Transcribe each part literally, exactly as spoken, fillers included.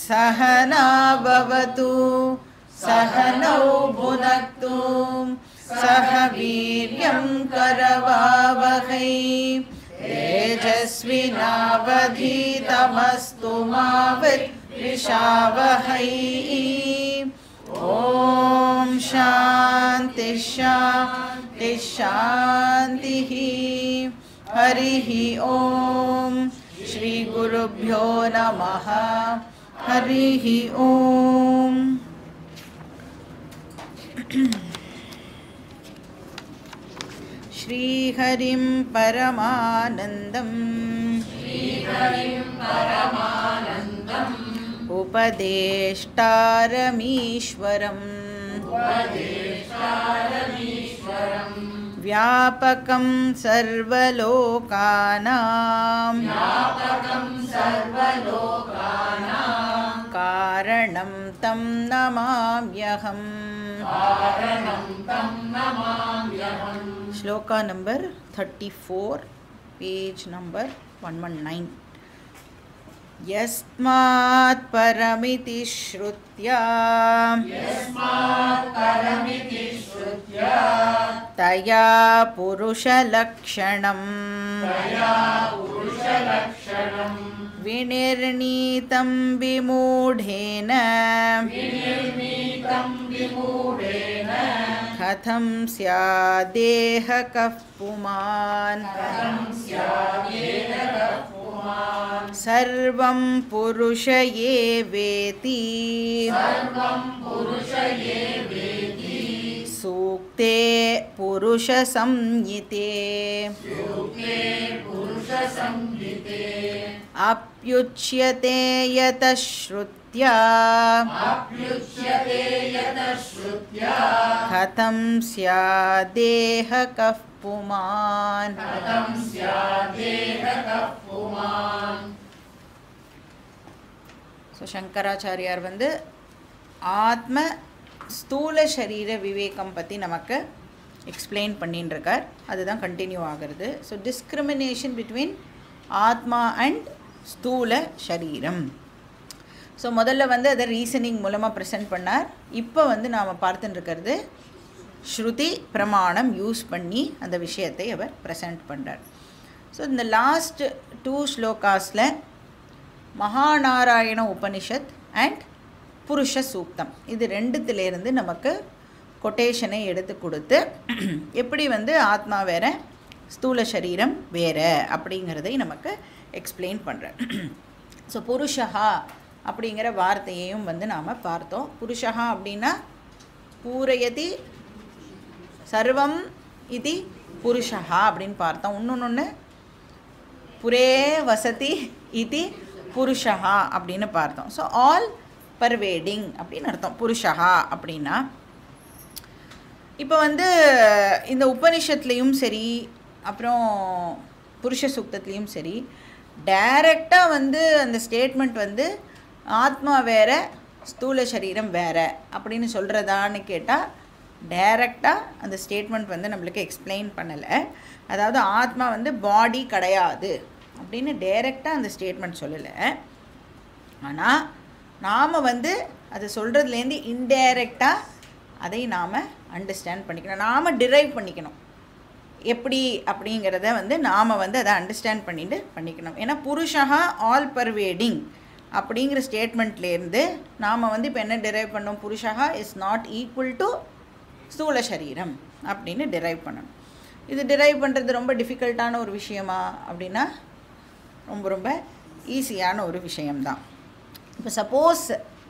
सहना भवतु सहनौ भुनक्तु सह वीर्यं करवावहै तेजस्विनावधीतमस्तु मा विद्विषावहै ॐ शान्ति शान्ति शान्तिः हरिः ॐ श्री गुरुभ्यो नमः हरिः ॐ श्रीहरिं परमानन्दं उपदेष्टारमीश्वरम् व्यापकं सर्वलोकानां कारणं तं नमाम्यहम् श्लोका number thirty four page number one one nine यस्मात् परमिति श्रुत्या तया पुरुषलक्षणं विनिर्णीतं विमूढेन कथं स्यादेह कः पुमान् सर्वं पुरुष ये वेति सूक्ते पुरुष संहिते अप्युच्यते यतः श्रुत्या कथं स्यादेह कः पुमान् सो शंकराचार्यार வந்து ஆத்ம ஸ்தூல சரீர விவேகம் பற்றி நமக்கு எக்ஸ்பிளைன் பண்ணின்னு இருக்கார். அதுதான் கண்டினியூ ஆகிறது. ஸோ டிஸ்கிரிமினேஷன் பிட்வீன் ஆத்மா அண்ட் ஸ்தூல சரீரம். ஸோ முதல்ல வந்து அதை ரீசனிங் மூலமாக ப்ரெசென்ட் பண்ணார். இப்போ வந்து நாம் பார்த்துட்டு இருக்கிறது ஸ்ருதி பிரமாணம் யூஸ் பண்ணி அந்த விஷயத்தை அவர் ப்ரெசென்ட் பண்ணுறார். ஸோ இந்த லாஸ்ட் டூ ஸ்லோகாஸில் மகாநாராயண உபனிஷத் அண்ட் புருஷ சூக்தம் இது ரெண்டுத்திலேருந்து நமக்கு கொட்டேஷனை எடுத்து கொடுத்து எப்படி வந்து ஆத்மா வேற ஸ்தூல சரீரம் வேற அப்படிங்கிறதை நமக்கு எக்ஸ்பிளைன் பண்ணுறேன். ஸோ புருஷா அப்படிங்கிற வார்த்தையையும் வந்து நாம் பார்த்தோம். புருஷா அப்படின்னா பூரயதி சர்வம் இது புருஷா அப்படின்னு பார்த்தோம். இன்னொன்று புரே வசதி இது புருஷா அப்படின்னு பார்த்தோம். ஸோ ஆல் பர்வேடிங் அப்படின்னு அர்த்தம் புருஷா அப்படின்னா. இப்போ வந்து இந்த உபனிஷத்துலேயும் சரி அப்புறம் புருஷ சூக்தத்துலேயும் சரி டைரெக்டாக வந்து அந்த ஸ்டேட்மெண்ட் வந்து ஆத்மா வேற ஸ்தூல சரீரம் வேற அப்படின்னு சொல்கிறதான்னு கேட்டால் டைரெக்டாக அந்த ஸ்டேட்மெண்ட் வந்து நம்மளுக்கு எக்ஸ்பிளைன் பண்ணலை. அதாவது ஆத்மா வந்து பாடி கிடையாது அப்படின்னு டைரெக்டாக அந்த ஸ்டேட்மெண்ட் சொல்லலை. ஆனால் நாம் வந்து அதை சொல்கிறதுலேருந்து இன்டைரக்டாக அதை நாம் அண்டர்ஸ்டாண்ட் பண்ணிக்கணும், நாம் டிரைவ் பண்ணிக்கணும். எப்படி அப்படிங்கிறத வந்து நாம் வந்து அதை அண்டர்ஸ்டாண்ட் பண்ணிட்டு பண்ணிக்கணும். ஏன்னா புருஷா ஆல் பர்வேடிங் அப்படிங்கிற ஸ்டேட்மெண்ட்லேருந்து நாம் வந்து இப்போ என்ன டிரைவ் பண்ணோம், புருஷா இஸ் நாட் ஈக்குவல் டு ஸ்தூல சரீரம் அப்படின்னு டிரைவ் பண்ணணும். இது டிரைவ் பண்ணுறது ரொம்ப டிஃபிகல்ட்டான ஒரு விஷயமா அப்படின்னா ரொம்ப ரொம்ப ஈஸியான ஒரு விஷயம்தான். இப்போ சப்போஸ்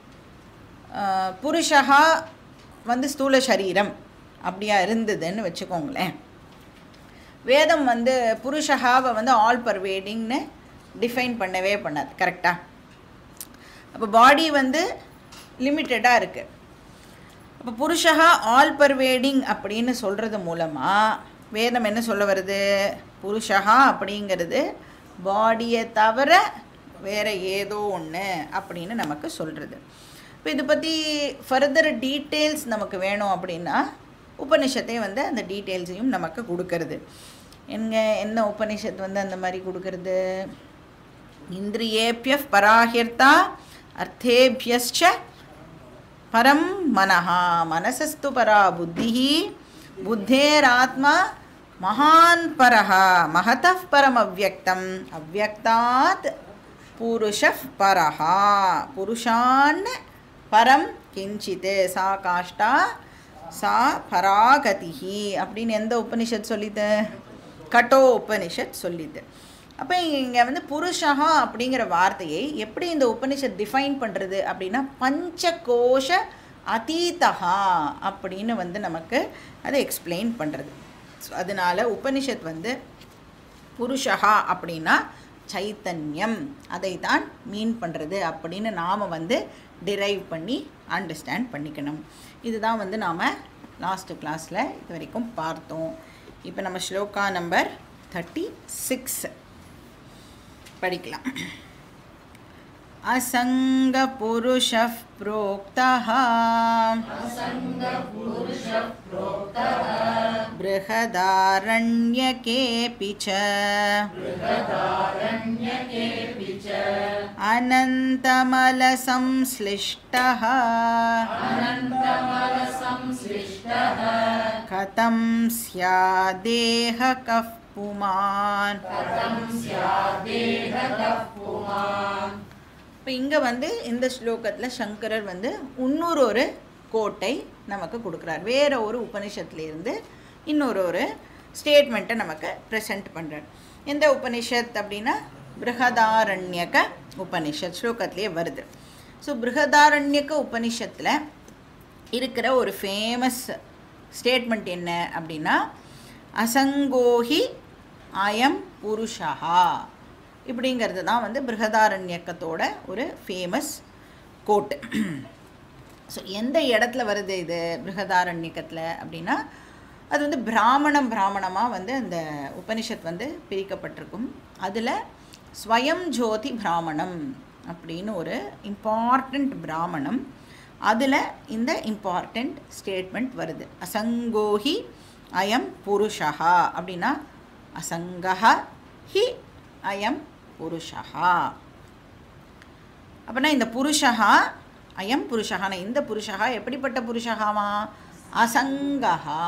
புருஷா வந்து ஸ்தூல சரீரம் அப்படியா இருந்ததுன்னு வச்சுக்கோங்களேன். வேதம் வந்து புருஷாவை வந்து ஆல் பர்வேடிங்னு டிஃபைன் பண்ணவே பண்ணாது. கரெக்டாக? அப்போ பாடி வந்து லிமிட்டடாக இருக்குது. அப்போ புருஷா ஆல் பர்வேடிங் அப்படின்னு சொல்கிறது மூலமாக வேதம் என்ன சொல்ல வருது, புருஷா அப்படிங்கிறது பாடியை தவிர வேறு ஏதோ ஒன்று அப்படின்னு நமக்கு சொல்கிறது. இப்போ இதை பற்றி ஃபர்தர் டீட்டெயில்ஸ் நமக்கு வேணும் அப்படின்னா உபனிஷத்தை வந்து அந்த டீட்டெயில்ஸையும் நமக்கு கொடுக்கறது. எங்கே என்ன உபனிஷத் வந்து அந்த மாதிரி கொடுக்கறது, இந்திரியேப்ய பராஹிர்த்தா अर्थेभ्यश्च परं मनः मनसस्तु परा बुद्धिः बुद्धेरात्मा महान् परः महतः परम् अव्यक्तम् अव्यक्तात् पुरुषः परः पुरुषान् परं किञ्चित् सा काष्ठा सा परागतिः அப்படின்னு எந்த உபனிஷத் சொல்லிது? கட்டோ உபனிஷத் சொல்லிது. அப்போ இங்கே வந்து புருஷா அப்படிங்கிற வார்த்தையை எப்படி இந்த உபனிஷத் டிஃபைன் பண்ணுறது அப்படின்னா பஞ்சகோஷ அதீதா அப்படின்னு வந்து நமக்கு அதை எக்ஸ்பிளைன் பண்ணுறது. ஸோ அதனால் உபனிஷத் வந்து புருஷா அப்படின்னா சைத்தன்யம் அதை தான் மீன் பண்ணுறது அப்படின்னு நாம் வந்து டிரைவ் பண்ணி அண்டர்ஸ்டாண்ட் பண்ணிக்கணும். இதுதான் வந்து நாம் லாஸ்ட்டு கிளாஸில் இது வரைக்கும் பார்த்தோம். இப்போ நம்ம ஸ்லோகா நம்பர் தேர்ட்டி சிக்ஸ் படிக்கலாம். असंग पुरुषः प्रोक्तः बृहदारण्यकेऽपि च अनन्तमलसंश्लिष्टः कथं स्यादेहकः पुमान्. இப்போ இங்கே வந்து இந்த ஸ்லோகத்தில் சங்கரர் வந்து இன்னொரு ஒரு கோட்டை நமக்கு கொடுக்குறார். வேறு ஒரு உபனிஷத்துலேருந்து இன்னொரு ஒரு ஸ்டேட்மெண்ட்டை நமக்கு ப்ரெசென்ட் பண்ணுறார். எந்த உபனிஷத் அப்படின்னா பிருஹதாரண்யக உபனிஷத் ஸ்லோகத்திலே வருது. ஸோ பிருஹதாரண்யக உபனிஷத்தில் இருக்கிற ஒரு ஃபேமஸ் ஸ்டேட்மெண்ட் என்ன அப்படின்னா அசங்கோஹி அயம் புருஷா இப்படிங்கிறது தான் வந்து பிருஹதாரண்யக்கத்தோட ஒரு ஃபேமஸ் கோட்டு. ஸோ எந்த இடத்துல வருது இது பிருஹதாரண்யக்கத்தில் அப்படின்னா அது வந்து பிராமணம் பிராமணமாக வந்து அந்த உபனிஷத் வந்து பிரிக்கப்பட்டிருக்கும். அதில் ஸ்வயம் ஜோதி பிராமணம் அப்படின்னு ஒரு இம்பார்ட்டண்ட் பிராமணம், அதில் இந்த இம்பார்ட்டண்ட் ஸ்டேட்மெண்ட் வருது. அசங்கோஹி அயம் புருஷா அப்படின்னா அசங்கஹ ஹி அயம் புருஷா. அப்படின்னா இந்த புருஷா அயம் புருஷான இந்த புருஷா எப்படிப்பட்ட புருஷாவா? அசங்கஹா.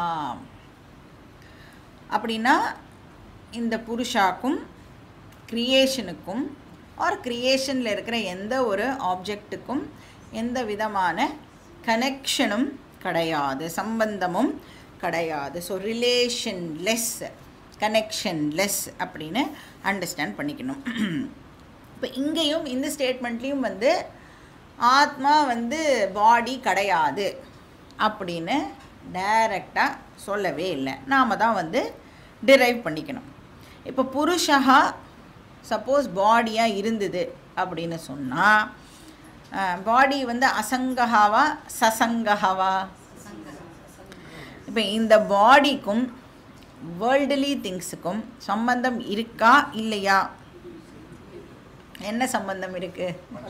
அப்படின்னா இந்த புருஷாக்கும் கிரியேஷனுக்கும் ஆர் கிரியேஷனில் இருக்கிற எந்த ஒரு ஆப்ஜெக்ட்டுக்கும் எந்த விதமான கனெக்ஷனும் கிடையாது, சம்பந்தமும் கிடையாது. ஸோ ரிலேஷன்லெஸ், கனெக்ஷன்லெஸ் அப்படின்னு அண்டர்ஸ்டாண்ட் பண்ணிக்கணும். இப்போ இங்கேயும் இந்த ஸ்டேட்மெண்ட்லேயும் வந்து ஆத்மா வந்து பாடி கிடையாது அப்படின்னு டைரெக்டாக சொல்லவே இல்லை, நாம் தான் வந்து டிரைவ் பண்ணிக்கணும். இப்போ புருஷா சப்போஸ் பாடியாக இருந்தது அப்படின்னு சொன்னால் பாடி வந்து அசங்கஹாவா சசங்கஹாவா? இப்போ இந்த பாடிக்கும் வேர்ல்டுலி திங்ஸுக்கும் சம்பந்தம் இருக்கா இல்லையா? என்ன சம்பந்தம் இருக்கு?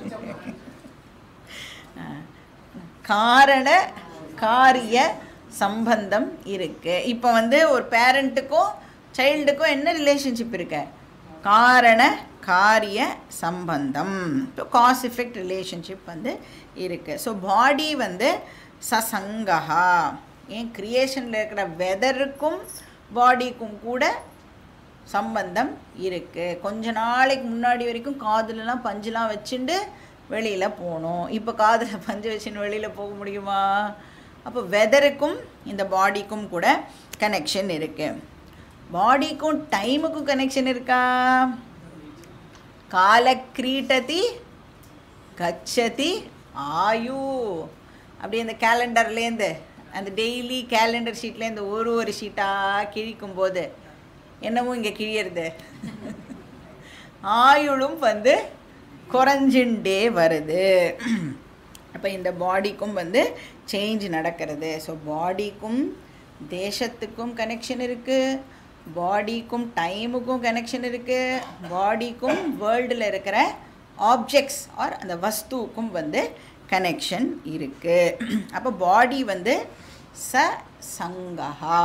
காரண காரிய சம்பந்தம் இருக்கு. இப்போ வந்து ஒரு பேரண்ட்டுக்கும் சைல்டுக்கும் என்ன ரிலேஷன்ஷிப் இருக்கு? காரண காரிய சம்பந்தம், காஸ் எஃபெக்ட் ரிலேஷன்ஷிப் வந்து இருக்குது. ஸோ பாடி வந்து சசங்கஹா. ஏன் கிரியேஷனில் இருக்கிற வெதருக்கும் பாடிக்கும் கூட சம்பந்தம் இருக்குது. கொஞ்ச நாளைக்கு முன்னாடி வரைக்கும் காதுலலாம் பஞ்சுலாம் வச்சுட்டு வெளியில் போகணும், இப்போ காதில் பஞ்சு வச்சுன்னு வெளியில் போக முடியுமா? அப்போ வெதருக்கும் இந்த பாடிக்கும் கூட கனெக்ஷன் இருக்குது. பாடிக்கும் டைமுக்கும் கனெக்ஷன் இருக்கா? கால கிரீட்டதி கச்சதி ஆயு. அப்படி அந்த கேலண்டர்லேருந்து அந்த டெய்லி கேலண்டர் ஷீட்லேருந்து ஒரு ஒரு ஷீட்டாக கிழிக்கும் போது என்னவும் இங்கே கிழியறது, ஆயுளும் வந்து குறைஞ்சுட்டே வருது. அப்போ இந்த பாடிக்கும் வந்து சேஞ்ச் நடக்கிறது. ஸோ பாடிக்கும் தேசத்துக்கும் கனெக்ஷன் இருக்குது, பாடிக்கும் டைமுக்கும் கனெக்ஷன் இருக்குது, பாடிக்கும் வேர்ல்டில் இருக்கிற ஆப்ஜெக்ட்ஸ் ஆர் அந்த வஸ்துவுக்கும் வந்து கனெக்ஷன் இருக்குது. அப்போ பாடி வந்து ச சங்கஹா.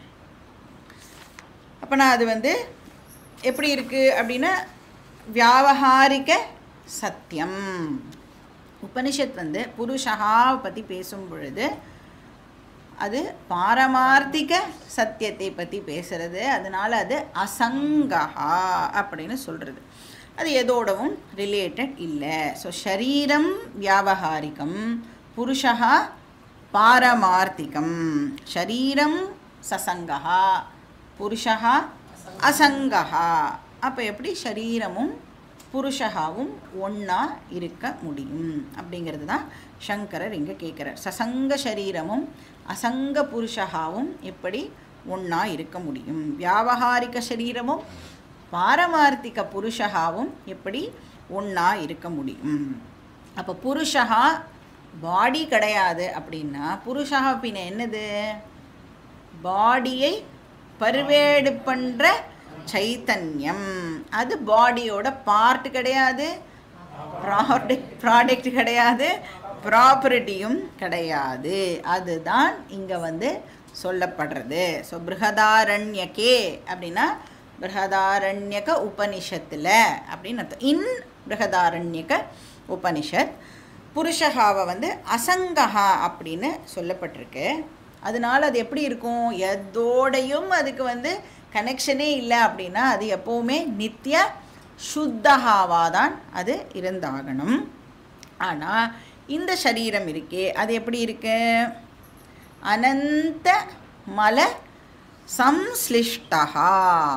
அப்போ நான் அது வந்து எப்படி இருக்குது அப்படின்னா வியாவகாரிக சத்தியம். உபனிஷத் வந்து புருஷா பற்றி பேசும் பொழுது அது பாரமார்த்திக சத்தியத்தை பற்றி பேசுகிறது. அதனால் அது அசங்கஹா அப்படின்னு சொல்கிறது. அது எதோடவும் ரிலேட்டட் இல்லை. ஸோ ஷரீரம் வியாவகாரிகம், புருஷா பாரமார்த்திகம். ஷரீரம் சசங்கஹா, புருஷா அசங்கஹா. அப்போ எப்படி ஷரீரமும் புருஷகாவும் ஒன்றா இருக்க முடியும் அப்படிங்கிறது தான் சங்கரர் இங்கே கேட்குறார். சசங்க ஷரீரமும் அசங்க புருஷகாவும் எப்படி ஒன்றா இருக்க முடியும்? வியாவகாரிக சரீரமும் பாரமார்த்திக புருஷகாவும் எப்படி ஒன்றா இருக்க முடியும்? அப்போ புருஷகா பாடி கிடையாது அப்படின்னா புருஷா பின்ன என்னது? பாடியை பர்வேடு பண்ணுற சைத்தன்யம். அது பாடியோட பார்ட் கிடையாது, ப்ராடக்ட் ப்ராடக்ட் கிடையாது, ப்ராப்பர்ட்டியும் கிடையாது. அதுதான் இங்கே வந்து சொல்லப்படுறது. ஸோ பிருஹதாரண்யகே அப்படின்னா பிருஹதாரண்யக உபனிஷத்தில் அப்படின்னு அர்த்தம். இன் பிருஹதாரண்யக உபனிஷத் புருஷகாவை வந்து அசங்கஹா அப்படின்னு சொல்லப்பட்டிருக்கு. அதனால் அது எப்படி இருக்கும்? எதோடையும் அதுக்கு வந்து கனெக்ஷனே இல்லை அப்படின்னா அது எப்போவுமே நித்திய சுத்தகாவாக தான் அது இருந்தாகணும். ஆனால் இந்த சரீரம் இருக்கே அது எப்படி இருக்கு? அனந்த மல சம்ஸ்லிஷ்டகா.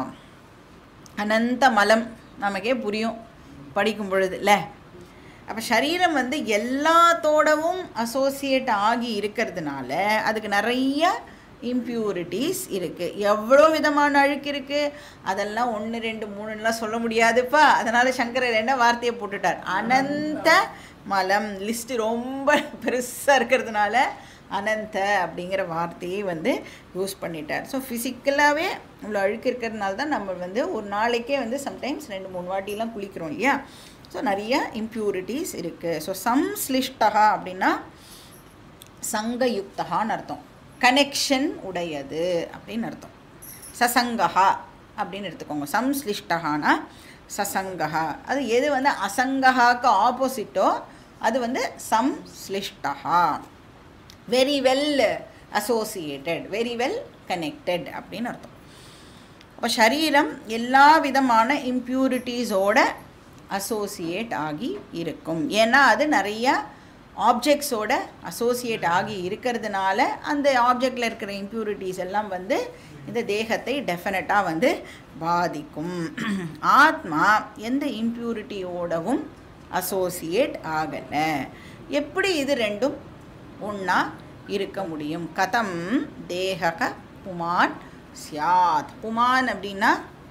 அனந்த மலம் நமக்கே புரியும் படிக்கும் பொழுது இல்லை? அப்போ சரீரம் வந்து எல்லாத்தோடவும் அசோசியேட் ஆகி இருக்கிறதுனால அதுக்கு நிறைய இம்ப்யூரிட்டிஸ் இருக்குது. எவ்வளோ விதமான அழுக்கு இருக்குது, அதெல்லாம் ஒன்று ரெண்டு மூணுலாம் சொல்ல முடியாதுப்பா. அதனால் சங்கரர் என்ன வார்த்தையை போட்டுட்டார்? அனந்த மலம். லிஸ்ட்டு ரொம்ப பெருசாக இருக்கிறதுனால அனந்த அப்படிங்கிற வார்த்தையை வந்து யூஸ் பண்ணிட்டார். ஸோ ஃபிசிக்கலாகவே இவ்வளோ அழுக்கு இருக்கிறதுனால தான் நம்ம வந்து ஒரு நாளைக்கே வந்து சம்டைம்ஸ் ரெண்டு மூணு வாட்டிலாம் குளிக்கிறோம் இல்லையா? ஸோ நிறைய இம்ப்யூரிட்டிஸ் இருக்குது. ஸோ சம்ஸ்லிஷ்டகா அப்படின்னா சங்கயுக்தகான்னு அர்த்தம், கனெக்ஷன் உடையது அப்படின்னு அர்த்தம். சசங்கஹா அப்படின்னு எடுத்துக்கோங்க. சம்ஸ்லிஷ்டகானா சசங்கஹா. அது எது வந்து அசங்கஹாக்கு ஆப்போசிட்டோ அது வந்து சம்ஸ்லிஷ்டகா. Very well associated, very well connected அப்படின்னு அர்த்தம். அப்போ சரீரம் எல்லா விதமான இம்ப்யூரிட்டிஸோட அசோசியேட் ஆகி இருக்கும். ஏன்னா அது நிறையா ஆப்ஜெக்ட்ஸோட அசோசியேட் ஆகி இருக்கிறதுனால அந்த ஆப்ஜெக்டில் இருக்கிற இம்ப்யூரிட்டிஸ் எல்லாம் வந்து இந்த தேகத்தை டெஃபினட்டாக வந்து பாதிக்கும். ஆத்மா எந்த இம்ப்யூரிட்டியோடவும் அசோசியேட் ஆகலை. எப்படி இது ரெண்டும் ஒன்றா இருக்க முடியும்? கதம் தேகக புமான் சியாத். புமான் அப்படின்னா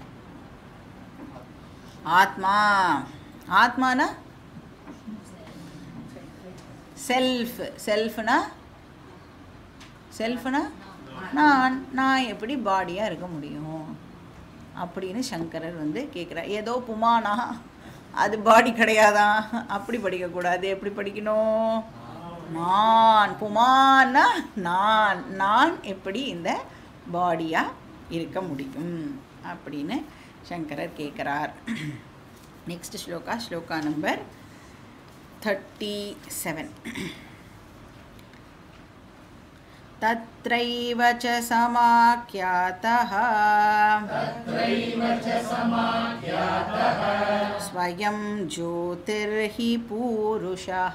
ஆத்மா. ஆத்மானா செல்ஃப். செல்ஃப்னா செல்ஃப்னா நான். நான் எப்படி பாடியாக இருக்க முடியும் அப்படின்னு சங்கரர் வந்து கேட்குறார். ஏதோ புமானா அது பாடி கிடையாதான், அப்படி படிக்கக்கூடாது. எப்படி படிக்கணும்? நான். புமானா நான். நான் எப்படி இந்த பாடியாக இருக்க முடியும் அப்படின்னு சங்கரர் கேட்குறார். நெக்ஸ்ட் ஸ்லோகா, ஸ்லோகா நம்பர் தேர்ட்டி செவன். तत्रैव च समाख्यातः स्वयं ज्योतिर्हि पूरुषः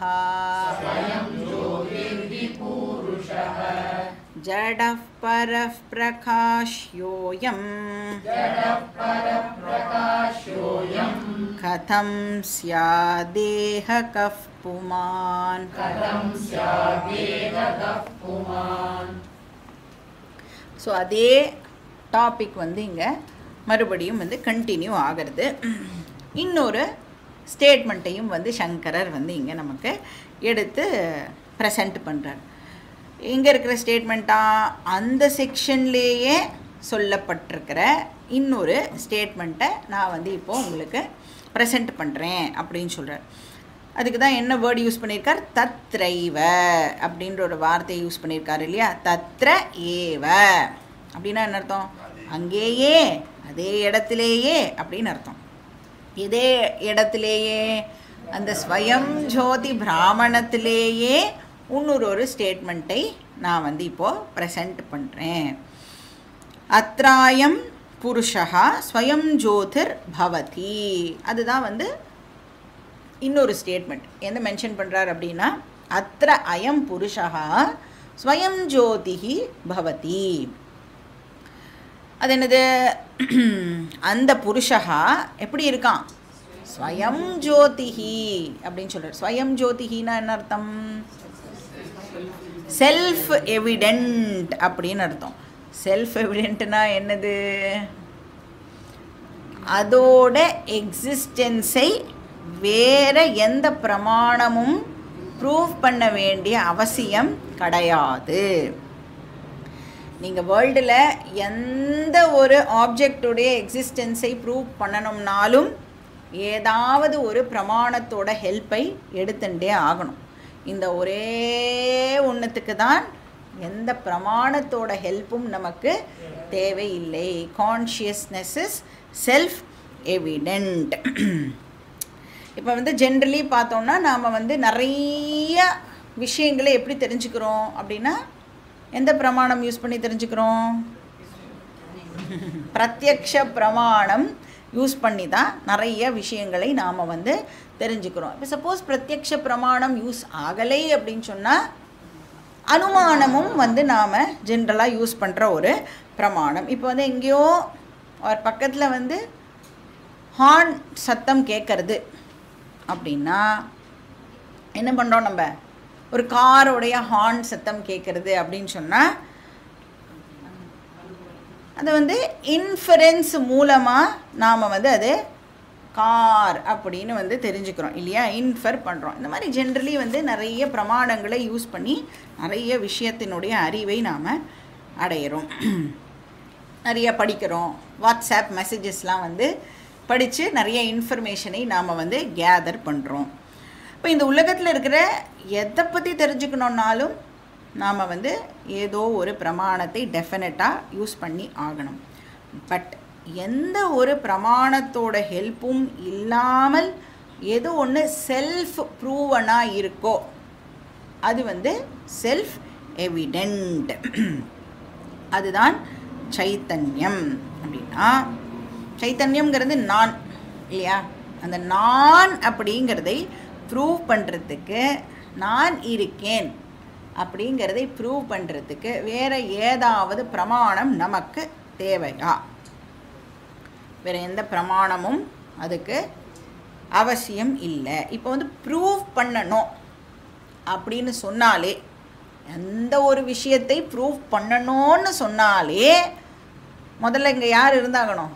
जडः परः प्रकाश्योऽयं कथं स्यादेहकः पुमान्. ஸோ அதே டாபிக் வந்து இங்கே மறுபடியும் வந்து கண்டினியூ ஆகிறது. இன்னொரு ஸ்டேட்மெண்ட்டையும் வந்து சங்கரர் வந்து இங்கே நமக்கு எடுத்து ப்ரெசண்ட் பண்ணுறார். இங்கே இருக்கிற ஸ்டேட்மெண்ட்டாக அந்த செக்ஷன்லேயே சொல்லப்பட்டிருக்கிற இன்னொரு ஸ்டேட்மெண்ட்டை நான் வந்து இப்போது உங்களுக்கு ப்ரெசண்ட் பண்ணுறேன் அப்படின்னு சொல்கிறார். அதுக்கு தான் என்ன வேர்டு யூஸ் பண்ணியிருக்கார்? தத்ரைவ அப்படின்ற ஒரு வார்த்தையை யூஸ் பண்ணியிருக்காரு இல்லையா? தத்ர ஏவ அப்படின்னா என்ன அர்த்தம்? அங்கேயே, அதே இடத்துலேயே அப்படின்னு அர்த்தம். இதே இடத்துலேயே அந்த ஸ்வயம் ஜோதி பிராமணத்திலேயே இன்னொரு ஒரு ஸ்டேட்மெண்ட்டை நான் வந்து இப்போது ப்ரெசென்ட் பண்ணுறேன். அத்ராயம் புருஷா ஸ்வயம் ஜோதிர் பவதி. அதுதான் வந்து இன்னொரு ஸ்டேட்மெண்ட். எந்த மென்ஷன் பண்ணுறார் அப்படின்னா, அத்ர அயம் புருஷா ஸ்வயம் ஜோதிஹி பவதி. அது என்னது? அந்த புருஷா எப்படி இருக்கான்? ஸ்வயம் ஜோதிஹி அப்படின்னு சொல்கிறார். ஸ்வயம் ஜோதிஹின்னா என்ன அர்த்தம்? செல்ஃப் எவிடென்ட் அப்படின்னு அர்த்தம். செல்ஃப் எவிடென்ட்னா என்னது? அதோட எக்ஸிஸ்டன்ஸை வேற எந்த பிரமாணமும் ப்ரூவ் பண்ண வேண்டிய அவசியம் கிடையாது. நீங்கள் வேர்ல்டில் எந்த ஒரு ஆப்ஜெக்டுடைய எக்ஸிஸ்டன்ஸை ப்ரூவ் பண்ணணும்னாலும் ஏதாவது ஒரு பிரமாணத்தோட ஹெல்ப்பை எடுத்துட்டே ஆகணும். இந்த ஒரே ஒன்றுத்துக்கு தான் எந்த பிரமாணத்தோட ஹெல்ப்பும் நமக்கு தேவையில்லை. Consciousness is self evident. இப்போ வந்து ஜென்ரலி பார்த்தோம்னா நாம் வந்து நிறைய விஷயங்களை எப்படி தெரிஞ்சுக்கிறோம் அப்படின்னா, எந்த பிரமாணம் யூஸ் பண்ணி தெரிஞ்சுக்கிறோம்? பிரத்யக்ஷ பிரமாணம் யூஸ் பண்ணி தான் நிறைய விஷயங்களை நாம் வந்து தெரிஞ்சுக்கிறோம். இப்போ சப்போஸ் பிரத்யக்ஷ பிரமாணம் யூஸ் ஆகலை அப்படின்னு சொன்னால், அனுமானமும் வந்து நாம் ஜென்ரலாக யூஸ் பண்ணுற ஒரு பிரமாணம். இப்போ வந்து எங்கேயோ ஒரு பக்கத்தில் வந்து ஹார்ன் சத்தம் கேட்கறது அப்படின்னா என்ன பண்ணுறோம்? நம்ம ஒரு காரோடைய ஹார்ன் சத்தம் கேட்குறது அப்படின்னு சொன்னால் அது வந்து இன்ஃபரன்ஸ் மூலமாக நாம் வந்து அது கார் அப்படின்னு வந்து தெரிஞ்சுக்கிறோம் இல்லையா? இன்ஃபர் பண்ணுறோம். இந்த மாதிரி ஜென்ரலி வந்து நிறைய பிரமாணங்களை யூஸ் பண்ணி நிறைய விஷயத்தினுடைய அறிவை நாம் அடையிறோம். நிறைய படிக்கிறோம். வாட்ஸ்அப் மெசேஜஸ்லாம் வந்து படித்து நிறைய இன்ஃபர்மேஷனை நாம் வந்து கேதர் பண்ணுறோம். இப்போ இந்த உலகத்தில் இருக்கிற எதை பற்றி தெரிஞ்சுக்கணுன்னாலும் நாம் வந்து ஏதோ ஒரு பிரமாணத்தை டெஃபினட்டாக யூஸ் பண்ணி ஆகணும். பட் எந்த ஒரு பிரமாணத்தோட ஹெல்ப்பும் இல்லாமல் எது ஒன்று செல்ஃப் ப்ரூவனாக இருக்கோ அது வந்து செல்ஃப் எவிடென்ட். அதுதான் சைத்தன்யம். அப்படின்னா சைத்தன்யம்ங்கிறது நான் இல்லையா? அந்த நான் அப்படிங்கிறதை ப்ரூவ் பண்ணுறதுக்கு, நான் இருக்கேன் அப்படிங்கிறதை ப்ரூவ் பண்ணுறதுக்கு வேறு ஏதாவது பிரமாணம் நமக்கு தேவையா? வேறு எந்த பிரமாணமும் அதுக்கு அவசியம் இல்லை. இப்போ வந்து ப்ரூவ் பண்ணணும் அப்படின்னு சொன்னாலே, எந்த ஒரு விஷயத்தை ப்ரூவ் பண்ணணும்னு சொன்னாலே முதல்ல இங்கே யார் இருந்தாகணும்?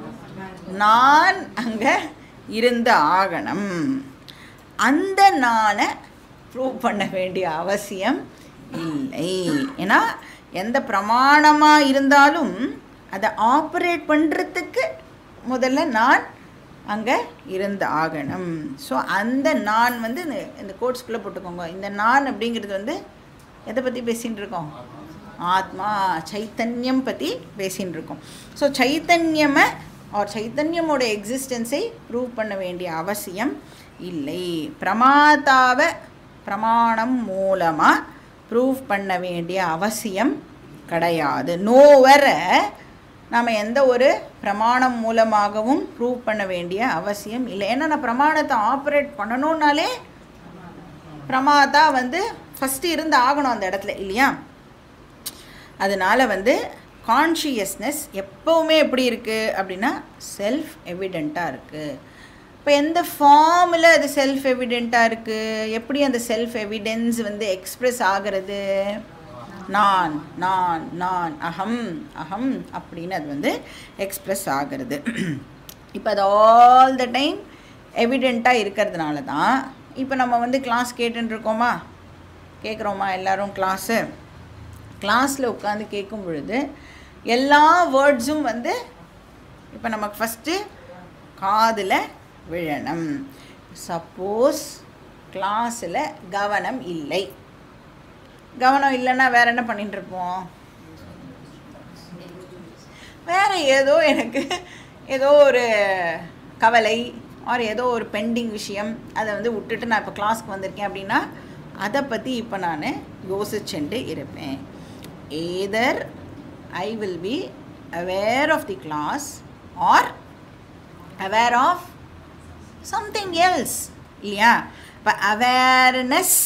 நான் அங்கே இருந்து ஆகணும். அந்த நானை ப்ரூவ் பண்ண வேண்டிய அவசியம் இல்லை. ஏன்னா எந்த பிரமாணமாக இருந்தாலும் அதை ஆப்ரேட் பண்ணுறதுக்கு முதல்ல நான் அங்கே இருந்து ஆகணும். ஸோ அந்த நான் வந்து இந்த கோட்ஸ்குள்ளே போட்டுக்கோங்க. இந்த நான் அப்படிங்கிறது வந்து எதை பற்றி பேசின்னு இருக்கோம்? ஆத்மா சைத்தன்யம் பற்றி பேசின்னு இருக்கோம். ஸோ சைத்தன்யமை ஆர் சைத்தன்யமோட எக்ஸிஸ்டன்ஸை ப்ரூவ் பண்ண வேண்டிய அவசியம் இல்லை. பிரமாதாவை பிரமாணம் மூலமாக ப்ரூவ் பண்ண வேண்டிய அவசியம் கிடையாது. நோவரை நாம் எந்த ஒரு பிரமாணம் மூலமாகவும் ப்ரூவ் பண்ண வேண்டிய அவசியம் இல்லை. ஏன்னா நான் பிரமாணத்தை ஆப்ரேட் பண்ணணுன்னாலே பிரமாதா வந்து ஃபஸ்ட்டு இருந்து ஆகணும் அந்த இடத்துல இல்லையா? அதனால் வந்து கான்ஷியஸ்னஸ் எப்போவுமே எப்படி இருக்குது அப்படின்னா செல்ஃப் எவிடெண்ட்டாக இருக்குது. இப்போ எந்த ஃபார்மில் அது செல்ஃப் எவிடெண்ட்டாக இருக்குது? எப்படி அந்த செல்ஃப் எவிடென்ஸ் வந்து எக்ஸ்ப்ரெஸ் ஆகிறது? நான் நான் நான் அகம் அகம் அப்படின்னு அது வந்து எக்ஸ்ப்ரெஸ் ஆகிறது. இப்போ அது ஆல் த டைம் எவிடெண்ட்டாக இருக்கிறதுனால தான் இப்போ நம்ம வந்து கிளாஸ் கேட்டுருக்கோமா, கேட்குறோமா எல்லோரும் கிளாஸு கிளாஸில் உட்காந்து கேட்கும் பொழுது எல்லா வேர்ட்ஸும் வந்து இப்போ நமக்கு ஃபஸ்ட்டு காதில் விழணும். சப்போஸ் கிளாஸில் கவனம் இல்லை, கவனம் இல்லைன்னா வேறு என்ன பண்ணிட்டு இருப்போம்? வேறு ஏதோ எனக்கு ஏதோ ஒரு கவலை ஆர் ஏதோ ஒரு பெண்டிங் விஷயம் அதை வந்து விட்டுட்டு நான் இப்போ கிளாஸ்க்கு வந்திருக்கேன் அப்படின்னா அதை பற்றி இப்போ நான் யோசிச்சுட்டு இருப்பேன். Either I will be aware of the class or aware of something else இல்லையா? இப்போ அவேர்னஸ்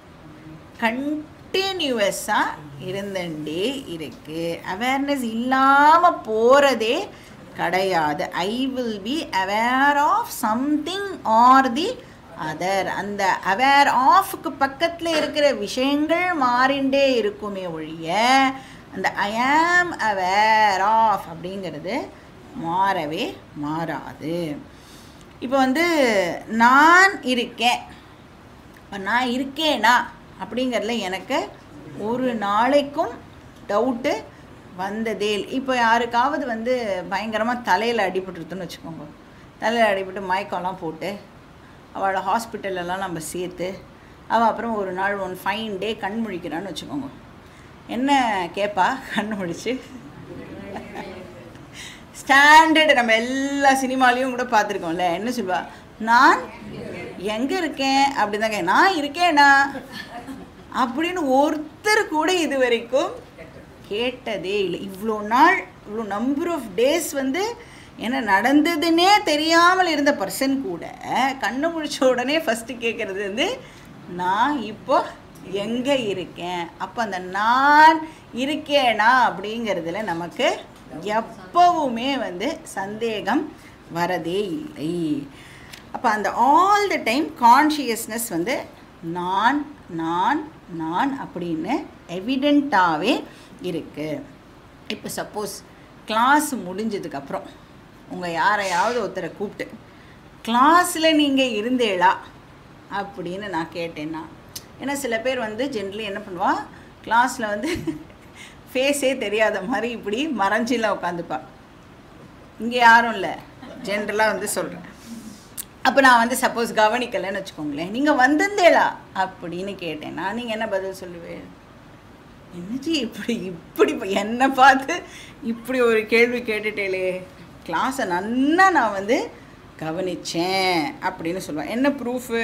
கண்டினியூவஸாக இருந்துட்டே இருக்குது. அவேர்னஸ் இல்லாமல் போகிறதே கிடையாது. I will be aware of something or the other. அந்த அவேர் ஆஃப்க்கு பக்கத்தில் இருக்கிற விஷயங்கள் மாறிண்டே இருக்குமே ஒழிய அந்த ஐ ஆம் அவேர் ஆஃப் அப்படிங்கிறது மாறவே மாறாது. இப்போ வந்து நான் இருக்கேன், இப்போ நான் இருக்கேனா அப்படிங்கிறதுல எனக்கு ஒரு நாளைக்கும் டவுட்டு வந்ததே. இப்போ யாருக்காவது வந்து பயங்கரமாக தலையில் அடிபட்டுருதுன்னு வச்சுக்கோங்க, தலையில் அடிபட்டு மயக்கம்லாம் போட்டு அவளை ஹாஸ்பிட்டலெல்லாம் நம்ம சேர்த்து அவள் அப்புறம் ஒரு நாள் ஒன் ஃபைன் டே கண் முழிக்கிறான்னு வச்சுக்கோங்க. என்ன கேட்பா கண் முழிச்சு? ஸ்டாண்டர்டு நம்ம எல்லா சினிமாலேயும் கூட பார்த்துருக்கோம்ல, என்ன சொல்வா? நான் எங்கே இருக்கேன் அப்படின்னு தான். நான் இருக்கேனா அப்படின்னு ஒருத்தர் கூட இது வரைக்கும் கேட்டதே இல்லை. இவ்வளோ நாள் இவ்வளோ நம்பர் ஆஃப் டேஸ் வந்து என்ன நடந்ததுன்னே தெரியாமல் இருந்த பர்சன் கூட கண்ணு முழிச்ச உடனே ஃபஸ்ட்டு கேட்குறது வந்து நான் இப்போ எங்கே இருக்கேன். அப்போ அந்த நான் இருக்கேனா அப்படிங்கிறதுல நமக்கு எப்பவுமே வந்து சந்தேகம் வரதே இல்லை. அப்போ அந்த ஆல் த டைம் கான்ஷியஸ்னஸ் வந்து நான் நான் நான் அப்படின்னு எவிடெண்ட்டாகவே இருக்குது. இப்போ சப்போஸ் கிளாஸ் முடிஞ்சதுக்கப்புறம் உங்கள் யாரையாவது ஒருத்தரை கூப்பிட்டு கிளாஸில் நீங்கள் இருந்தேளா அப்படின்னு நான் கேட்டேன்னா, ஏன்னா சில பேர் வந்து ஜென்ரலி என்ன பண்ணுவா, கிளாஸில் வந்து ஃபேஸே தெரியாத மாதிரி இப்படி மறைஞ்சிலாம் உட்காந்துப்பா. இங்கே யாரும் இல்லை, ஜென்ரலாக வந்து சொல்கிறேன். அப்போ நான் வந்து சப்போஸ் கவனிக்கலைன்னு வச்சுக்கோங்களேன், நீங்கள் வந்திருந்தேளா அப்படின்னு கேட்டேன்னா நீங்கள் என்ன பதில் சொல்லுவேன்? என்னஜி இப்படி இப்படி என்னை பார்த்து இப்படி ஒரு கேள்வி கேட்டுட்டேலே, கிளாஸை நன்னா நான் வந்து கவனித்தேன் அப்படின்னு சொல்லுவேன். என்ன ப்ரூஃபு?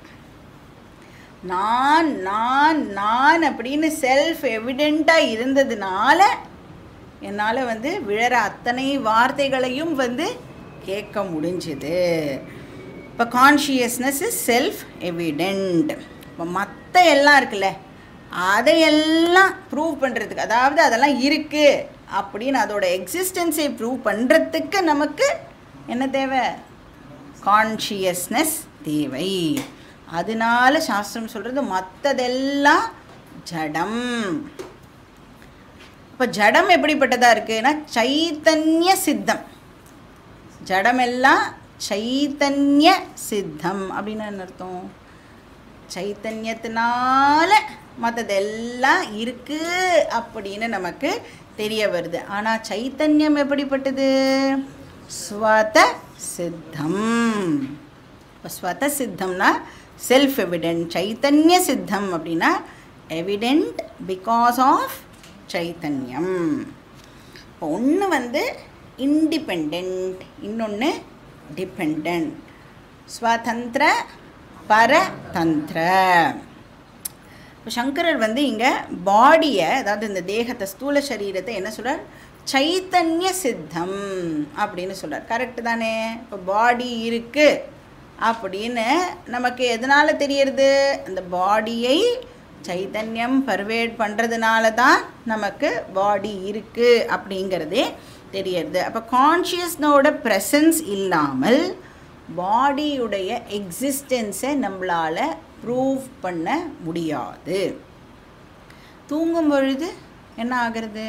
நான் நான் நான் அப்படின்னு செல்ஃப் எவிடெண்ட்டாக இருந்ததுனால என்னால் வந்து விழற அத்தனை வார்த்தைகளையும் வந்து கேட்க முடிஞ்சுது. இப்போ கான்ஷியஸ்னஸ் இஸ் செல்ஃப் எவிடெண்ட். இப்போ மற்ற எல்லாம் இருக்குல்ல, அதையெல்லாம் ப்ரூவ் பண்ணுறதுக்கு, அதாவது அதெல்லாம் இருக்குது அப்படின்னு அதோட எக்ஸிஸ்டன்ஸை ப்ரூவ் பண்ணுறதுக்கு நமக்கு என்ன தேவை? கான்ஷியஸ்னஸ் தேவை. அதனால சாஸ்திரம் சொல்கிறது மற்றதெல்லாம் ஜடம். இப்போ ஜடம் எப்படிப்பட்டதாக இருக்குன்னா சைத்தன்ய சித்தம். ஜடமெல்லாம் சைத்தன்ய சித்தம் அப்படின்னு என்ன அர்த்தம்? சைத்தன்யத்தினால மற்றதெல்லாம் இருக்குது அப்படின்னு நமக்கு தெரிய வருது. ஆனால் சைத்தன்யம் எப்படிப்பட்டது? ஸ்வத சித்தம். இப்போ ஸ்வத சித்தம்னா செல்ஃப் எவிடென்ட். சைத்தன்ய சித்தம் அப்படின்னா எவிடென்ட் பிகாஸ் ஆஃப் சைத்தன்யம். இப்போ ஒன்று வந்து இண்டிபெண்ட், இன்னொன்று டிபெண்ட். ஸ்வதந்திர பரதந்திர. இப்போ சங்கரர் வந்து இங்கே பாடியை, அதாவது இந்த தேகத்தை, ஸ்தூல சரீரத்தை என்ன சொல்கிறார்? சைத்தன்ய சித்தம் அப்படின்னு சொல்கிறார். கரெக்டு தானே? இப்போ பாடி இருக்குது அப்படின்னு நமக்கு எதனால் தெரியறது? அந்த பாடியை சைத்தன்யம் பர்வேட் பண்ணுறதுனால தான் நமக்கு பாடி இருக்குது அப்படிங்கிறதே தெரியறது. அப்போ கான்ஷியஸ்னோட ப்ரெசன்ஸ் இல்லாமல் பாடியுடைய எக்ஸிஸ்டன்ஸை நம்மளால் ப்ரூவ் பண்ண முடியாது. தூங்கும் பொழுது என்ன ஆகிறது?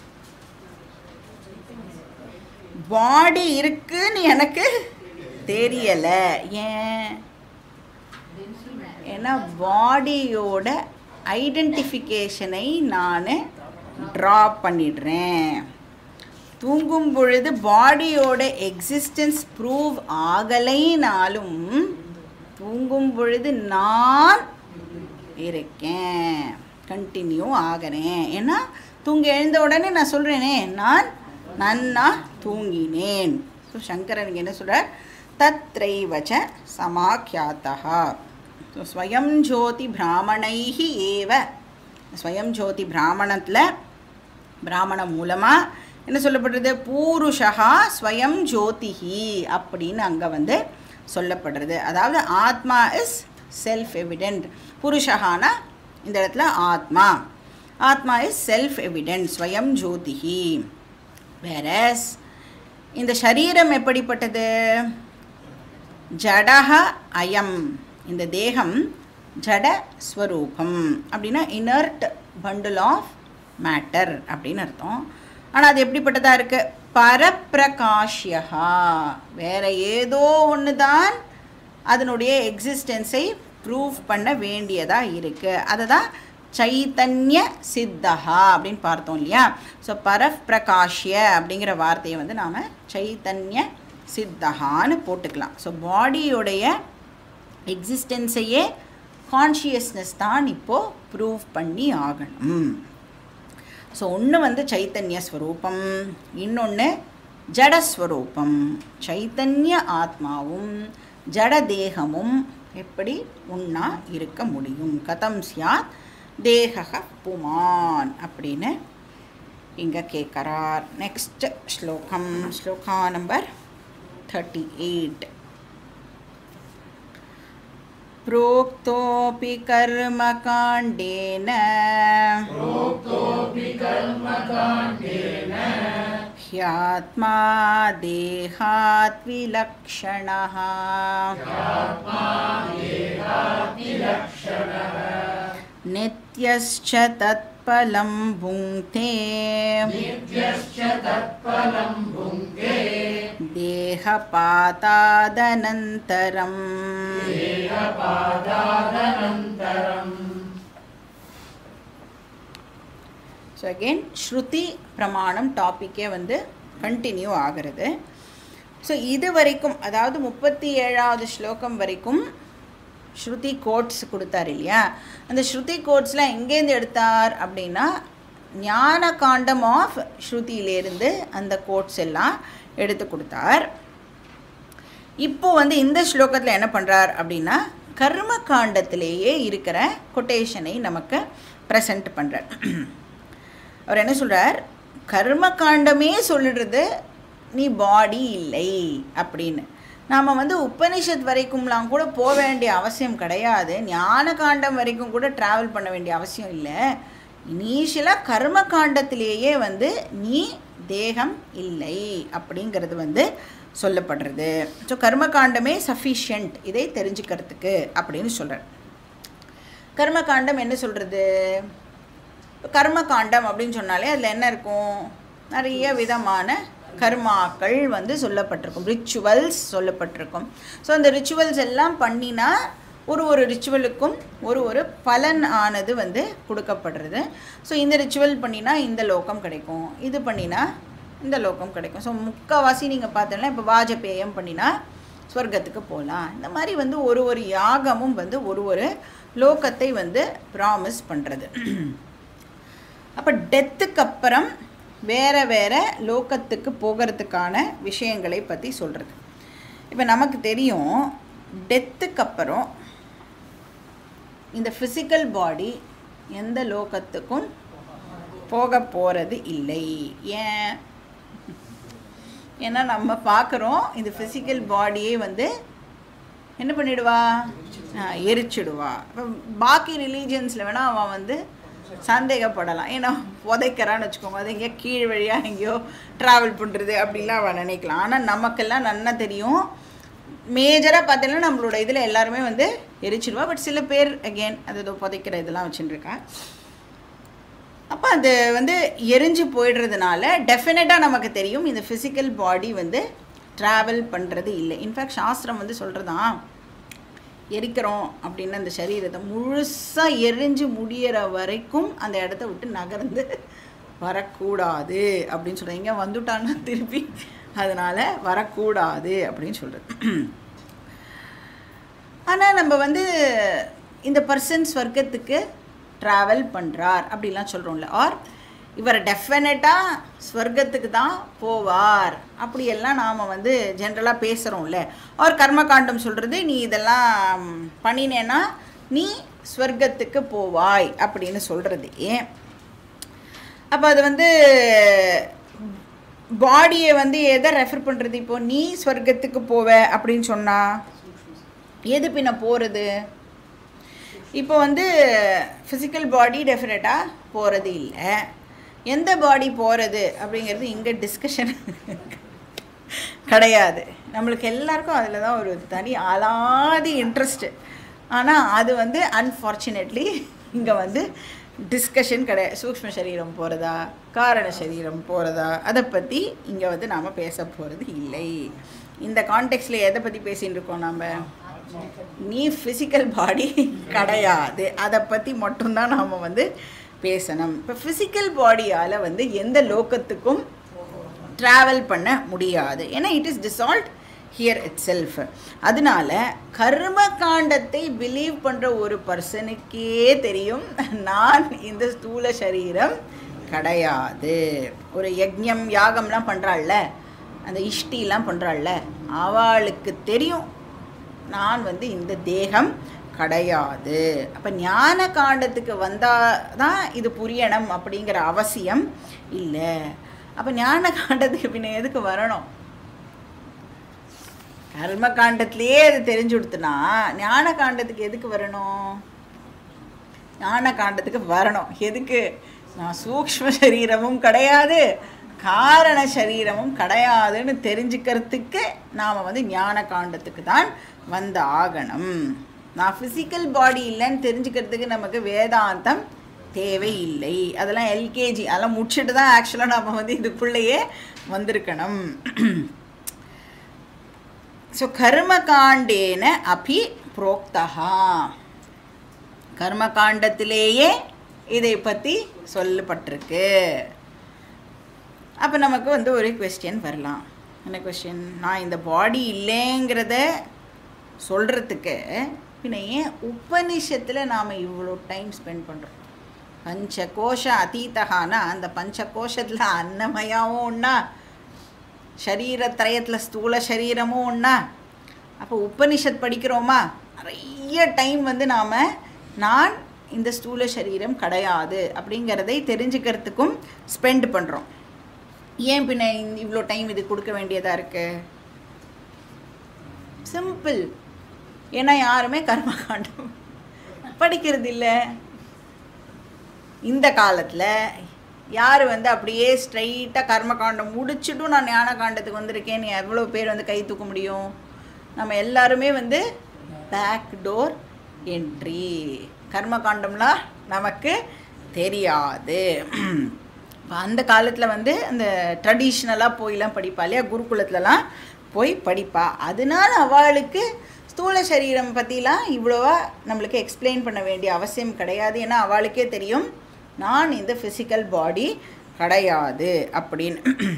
பாடி இருக்குன்னு எனக்கு தெரியலை. ஏன்? ஏன்னா பாடியோட ஐடென்டிஃபிகேஷனை நான் ட்ரா பண்ணிடுறேன். தூங்கும் பொழுது பாடியோட எக்ஸிஸ்டன்ஸ் ப்ரூவ் ஆகலைனாலும் தூங்கும் பொழுது நான் இருக்கேன், கண்டினியூ ஆகிறேன். ஏன்னா தூங்கி எழுந்த உடனே நான் சொல்கிறேனே, நான் நன்னா தூங்கினேன். ஸோ சங்கரன் என்ன சொல்கிறார்? तत्रैव च समाख्यातः. स्वयं ज्योति ब्राह्मणैः एव स्वयं ज्योति ब्राह्मणத்தில் பிராமண மூலமாக என்ன சொல்லப்படுறது? பூருஷா ஸ்வயம் ஜோதிஹி அப்படின்னு அங்கே வந்து சொல்லப்படுறது. அதாவது ஆத்மா இஸ் செல்ஃப் எவிடென்ட். புருஷகானா இந்த இடத்துல ஆத்மா. ஆத்மா is self evident, Swayam ஜோதிஹி. Whereas இந்த சரீரம் எப்படிப்பட்டது? ஜடஹ அயம். இந்த தேகம் ஜட ஸ்வரூபம் அப்படின்னா இனர்ட் பண்டில் ஆஃப் மேட்டர் அப்படின்னு அர்த்தம். ஆனால் அது எப்படிப்பட்டதாக இருக்குது? பரப்பிரகாஷ்யா. வேறு ஏதோ ஒன்று தான் அதனுடைய எக்ஸிஸ்டன்ஸை ப்ரூவ் பண்ண வேண்டியதாக இருக்குது. அதை தான் சைத்தன்ய சித்தஹா அப்படின்னு பார்த்தோம் இல்லையா? ஸோ பரப்பிரகாஷ்ய அப்படிங்கிற வார்த்தையை வந்து நாம் சைத்தன்ய சித்தஹான்னு போட்டுக்கலாம். ஸோ பாடியோடைய எக்ஸிஸ்டன்ஸையே கான்ஷியஸ்னஸ் தான் இப்போது ப்ரூவ் பண்ணி ஆகணும். ஸோ ஒன்று வந்து சைத்தன்ய ஸ்வரூபம், இன்னொன்று ஜடஸ்வரூபம். சைத்தன்ய ஆத்மாவும் ஜட தேகமும் எப்படி ஒன்றா இருக்க முடியும்? கதம் சியாத் தேக புமான் அப்படின்னு இங்கே கேட்குறார். நெக்ஸ்ட் ஸ்லோகம், ஸ்லோகா நம்பர் தேர்ட்டி எயிட். प्रोक्तोऽपि कर्मकाण्डेन ह्यात्मा देहात् विलक्षणः नित्यश्च तत्फलं भुङ्क्ते देहपातादनन्तरम्. ஸோ அகெயின் ஸ்ருதி பிரமாணம் டாப்பிக்கே வந்து கண்டினியூ ஆகிறது. ஸோ இது வரைக்கும், அதாவது முப்பத்தி ஏழாவது ஸ்லோகம் வரைக்கும் ஸ்ருதி கோட்ஸ் கொடுத்தார் இல்லையா? அந்த ஸ்ருதி கோட்ஸில் எங்கேருந்து எடுத்தார் அப்படின்னா ஞான காண்டம் ஆஃப் ஸ்ருதியிலேருந்து அந்த கோட்ஸ் எல்லாம் எடுத்து கொடுத்தார். இப்போது வந்து இந்த ஸ்லோகத்தில் என்ன பண்ணுறார் அப்படின்னா கர்ம காண்டத்திலேயே இருக்கிற கொட்டேஷனை நமக்கு ப்ரெசென்ட் பண்ணுறார். அவர் என்ன சொல்கிறார்? கர்ம காண்டமே சொல்லிடுறது நீ பாடி இல்லை அப்படின்னு. நாம் வந்து உபனிஷத் வரைக்கும்லாம் கூட போக வேண்டிய அவசியம் கிடையாது. ஞான காண்டம் வரைக்கும் கூட ட்ராவல் பண்ண வேண்டிய அவசியம் இல்லை. இனிஷியலாக கர்ம காண்டத்திலேயே வந்து நீ தேகம் இல்லை அப்படிங்கிறது வந்து சொல்லப்படுறது. ஸோ கர்ம காண்டமே சஃபிஷியன்ட் இதை தெரிஞ்சுக்கிறதுக்கு அப்படின்னு சொல்கிறார். கர்ம காண்டம் என்ன சொல்கிறது? கர்ம காண்டம் அப்படின்னு சொன்னாலே அதில் என்ன இருக்கும்? நிறைய விதமான கர்மாக்கள் வந்து சொல்லப்பட்டிருக்கும், ரிச்சுவல்ஸ் சொல்லப்பட்டிருக்கும். ஸோ அந்த ரிச்சுவல்ஸ் எல்லாம் பண்ணினா ஒரு ஒரு ரிச்சுவலுக்கும் ஒரு ஒரு பலன் ஆனது வந்து கொடுக்கப்படுறது. ஸோ இந்த ரிச்சுவல் பண்ணினா இந்த லோகம் கிடைக்கும், இது பண்ணினா இந்த லோகம் கிடைக்கும். ஸோ முக்கால்வாசி நீங்கள் பார்த்தோன்னா இப்போ வாஜபேயம் பண்ணினா ஸ்வர்க்கத்துக்கு போகலாம். இந்த மாதிரி வந்து ஒரு ஒரு யாகமும் வந்து ஒரு ஒரு லோகத்தை வந்து ப்ராமிஸ் பண்ணுறது. அப்போ டெத்துக்கு அப்புறம் வேறு வேறு லோகத்துக்கு போகிறதுக்கான விஷயங்களை பற்றி சொல்கிறது. இப்போ நமக்கு தெரியும் டெத்துக்கு அப்புறம் இந்த ஃபிசிக்கல் பாடி எந்த லோகத்துக்கும் போக போகிறது இல்லை. ஏன்? ஏன்னா நம்ம பார்க்குறோம் இந்த ஃபிசிக்கல் பாடியே வந்து என்ன பண்ணிடுவா? எரிச்சிடுவா. இப்போ பாக்கி ரிலீஜியன்ஸில் வேணால் அவன் வந்து சந்தேகப்படலாம், ஏன்னா உதைக்கிறான்னு வச்சுக்கோங்க, அது எங்கேயோ கீழ் வழியாக எங்கேயோ ட்ராவல் பண்ணுறது அப்படிலாம் அவன் நினைக்கலாம். ஆனால் நமக்கெல்லாம் நல்லா தெரியும், மேஜராக பார்த்தீங்கன்னா நம்மளோட இதில் எல்லாருமே வந்து எரிச்சிடுவா. பட் சில பேர் அகெயின் அது ஏதோ புதைக்கிற இதெல்லாம் வச்சுட்டுருக்கா. அப்போ அது வந்து எரிஞ்சு போயிடுறதுனால டெஃபினட்டாக நமக்கு தெரியும் இந்த ஃபிசிக்கல் பாடி வந்து ட்ராவல் பண்ணுறது இல்லை. இன்ஃபேக்ட் சாஸ்திரம் வந்து சொல்கிறதான், எரிக்கிறோம் அப்படின்னு அந்த சரீரத்தை முழுசாக எரிஞ்சு முடிகிற வரைக்கும் அந்த இடத்த விட்டு நகர்ந்து வரக்கூடாது அப்படின்னு சொல்கிறேன். இங்கே வந்துட்டான்னா திருப்பி அதனால் வரக்கூடாது அப்படின்னு சொல்கிறது. ஆனால் நம்ம வந்து இந்த பர்சன் ஸ்வர்க்கத்துக்கு ட்ராவல் பண்ணுறார் அப்படிலாம் சொல்கிறோம்ல. ஆர் இவர் டெஃபினட்டாக ஸ்வர்க்கத்துக்கு தான் போவார் அப்படியெல்லாம் நாம் வந்து ஜென்ரலாக பேசுகிறோம்ல. அவர் கர்மகாண்டம் சொல்கிறது நீ இதெல்லாம் பண்ணினேன்னா நீ ஸ்வர்க்கத்துக்கு போவாய் அப்படின்னு சொல்கிறது. அப்போ அது வந்து பாடியை வந்து எதை ரெஃபர் பண்ணுறது? இப்போது நீ ஸ்வர்க்கத்துக்கு போவ அப்படின்னு சொன்னால் எது பின்ன போகிறது? இப்போ வந்து ஃபிசிக்கல் பாடி டெஃபினட்டாக போகிறது இல்லை. எந்த பாடி போகிறது அப்படிங்கிறது இங்கே டிஸ்கஷன் கிடையாது. நம்மளுக்கு எல்லாருக்கும் அதில் தான் ஒரு தனி அலாதி இன்ட்ரெஸ்ட்டு. ஆனால் அது வந்து அன்ஃபார்ச்சுனேட்லி இங்கே வந்து டிஸ்கஷன் கிடையாது. சூக்ஷ்ம சரீரம் போகிறதா காரண சரீரம் போகிறதா அதை பற்றி இங்கே வந்து நாம் பேச போகிறது இல்லை. இந்த கான்டெக்ஸ்டில் எதை பற்றி பேசிகிட்டு இருக்கோம் நாம்? நீ ஃபிசிக்கல் பாடி கிடையாது, அதை பற்றி மட்டும்தான் நாம் வந்து பேசணும். இப்போ ஃபிசிக்கல் பாடியால் வந்து எந்த லோகத்துக்கும் ட்ராவல் பண்ண முடியாது. ஏன்னா it is dissolved here itself. அதனால கர்ம காண்டத்தை பிலீவ் பண்ணுற ஒரு பர்சனுக்கே தெரியும் நான் இந்த ஸ்தூல சரீரம் கிடையாது. ஒரு யஜ்ஞம் யாகம்லாம் பண்ணுறாள்ல, அந்த இஷ்டிலாம் பண்ணுறாள்ல, அவளுக்கு தெரியும் நான் வந்து இந்த தேகம் கிடையாது. அப்போ ஞான காண்டத்துக்கு வந்தால் தான் இது புரியணும் அப்படிங்கிற அவசியம் இல்லை. அப்போ ஞான காண்டத்துக்கு பின்ன எதுக்கு வரணும்? கர்ம காண்டத்திலேயே அது தெரிஞ்சு கொடுத்துனா ஞான காண்டத்துக்கு எதுக்கு வரணும்? ஞான காண்டத்துக்கு வரணும் எதுக்கு? நான் சூக்ஷ்ம சரீரமும் கிடையாது காரண சரீரமும் கிடையாதுன்னு தெரிஞ்சுக்கிறதுக்கு நாம் வந்து ஞான காண்டத்துக்கு தான் வந்து ஆகணும். நான் ஃபிசிக்கல் பாடி இல்லைன்னு தெரிஞ்சுக்கிறதுக்கு நமக்கு வேதாந்தம் தேவையில்லை. அதெல்லாம் எல்கேஜி அதெல்லாம் முடிச்சுட்டு தான் ஆக்சுவலாக நம்ம வந்து இதுக்குள்ளேயே வந்திருக்கணும். ஸோ கர்மகாண்டேன அபி புரோக்தா, கர்மகாண்டத்திலேயே இதை பற்றி சொல்லப்பட்டிருக்கு. அப்போ நமக்கு வந்து ஒரு கொஸ்டின் வரலாம். என்ன கொஸ்டின்? நான் இந்த பாடி இல்லைங்கிறத சொல்கிறதுக்கு பின்ன ஏன் உபனிஷத்தில் நாம் இவ்வளோ டைம் ஸ்பெண்ட் பண்ணுறோம்? பஞ்ச கோஷ அதீதகானா அந்த பஞ்ச கோஷத்தில் அன்னமயாவும் ஒன்றா, சரீரத்திரயத்தில் ஸ்தூல சரீரமும் ஒன்றா. அப்போ உபனிஷத் படிக்கிறோமா, நிறைய டைம் வந்து நாம் நான் இந்த ஸ்தூல சரீரம் கிடையாது அப்படிங்கிறதை தெரிஞ்சுக்கிறதுக்கும் ஸ்பெண்ட் பண்ணுறோம். ஏன் பின்ன இவ்வளோ டைம் இது கொடுக்க வேண்டியதாக இருக்குது? சிம்பிள். ஏன்னா யாருமே கர்மகாண்டம் படிக்கிறது இல்லை. இந்த காலத்தில் யார் வந்து அப்படியே ஸ்ட்ரைட்டாக கர்மகாண்டம் முடிச்சுட்டும் நான் ஞான காண்டத்துக்கு வந்திருக்கேன்னு எவ்வளோ பேர் வந்து கை தூக்க முடியும்? நம்ம எல்லாருமே வந்து பேக் டோர் என்ட்ரி. கர்மகாண்டம்லாம் நமக்கு தெரியாது. இப்போ அந்த காலத்தில் வந்து அந்த ட்ரெடிஷ்னலாக போயெலாம் படிப்பா இல்லையா, குருகுலத்துலலாம் போய் படிப்பா. அதனால அவளுக்கு ஸ்தூல சரீரம் பற்றிலாம் இவ்வளோவா நம்மளுக்கு எக்ஸ்பிளைன் பண்ண வேண்டிய அவசியம் கிடையாது. ஏன்னா அவளுக்கே தெரியும் நான் இந்த ஃபிசிக்கல் பாடி கிடையாது அப்படின்னு.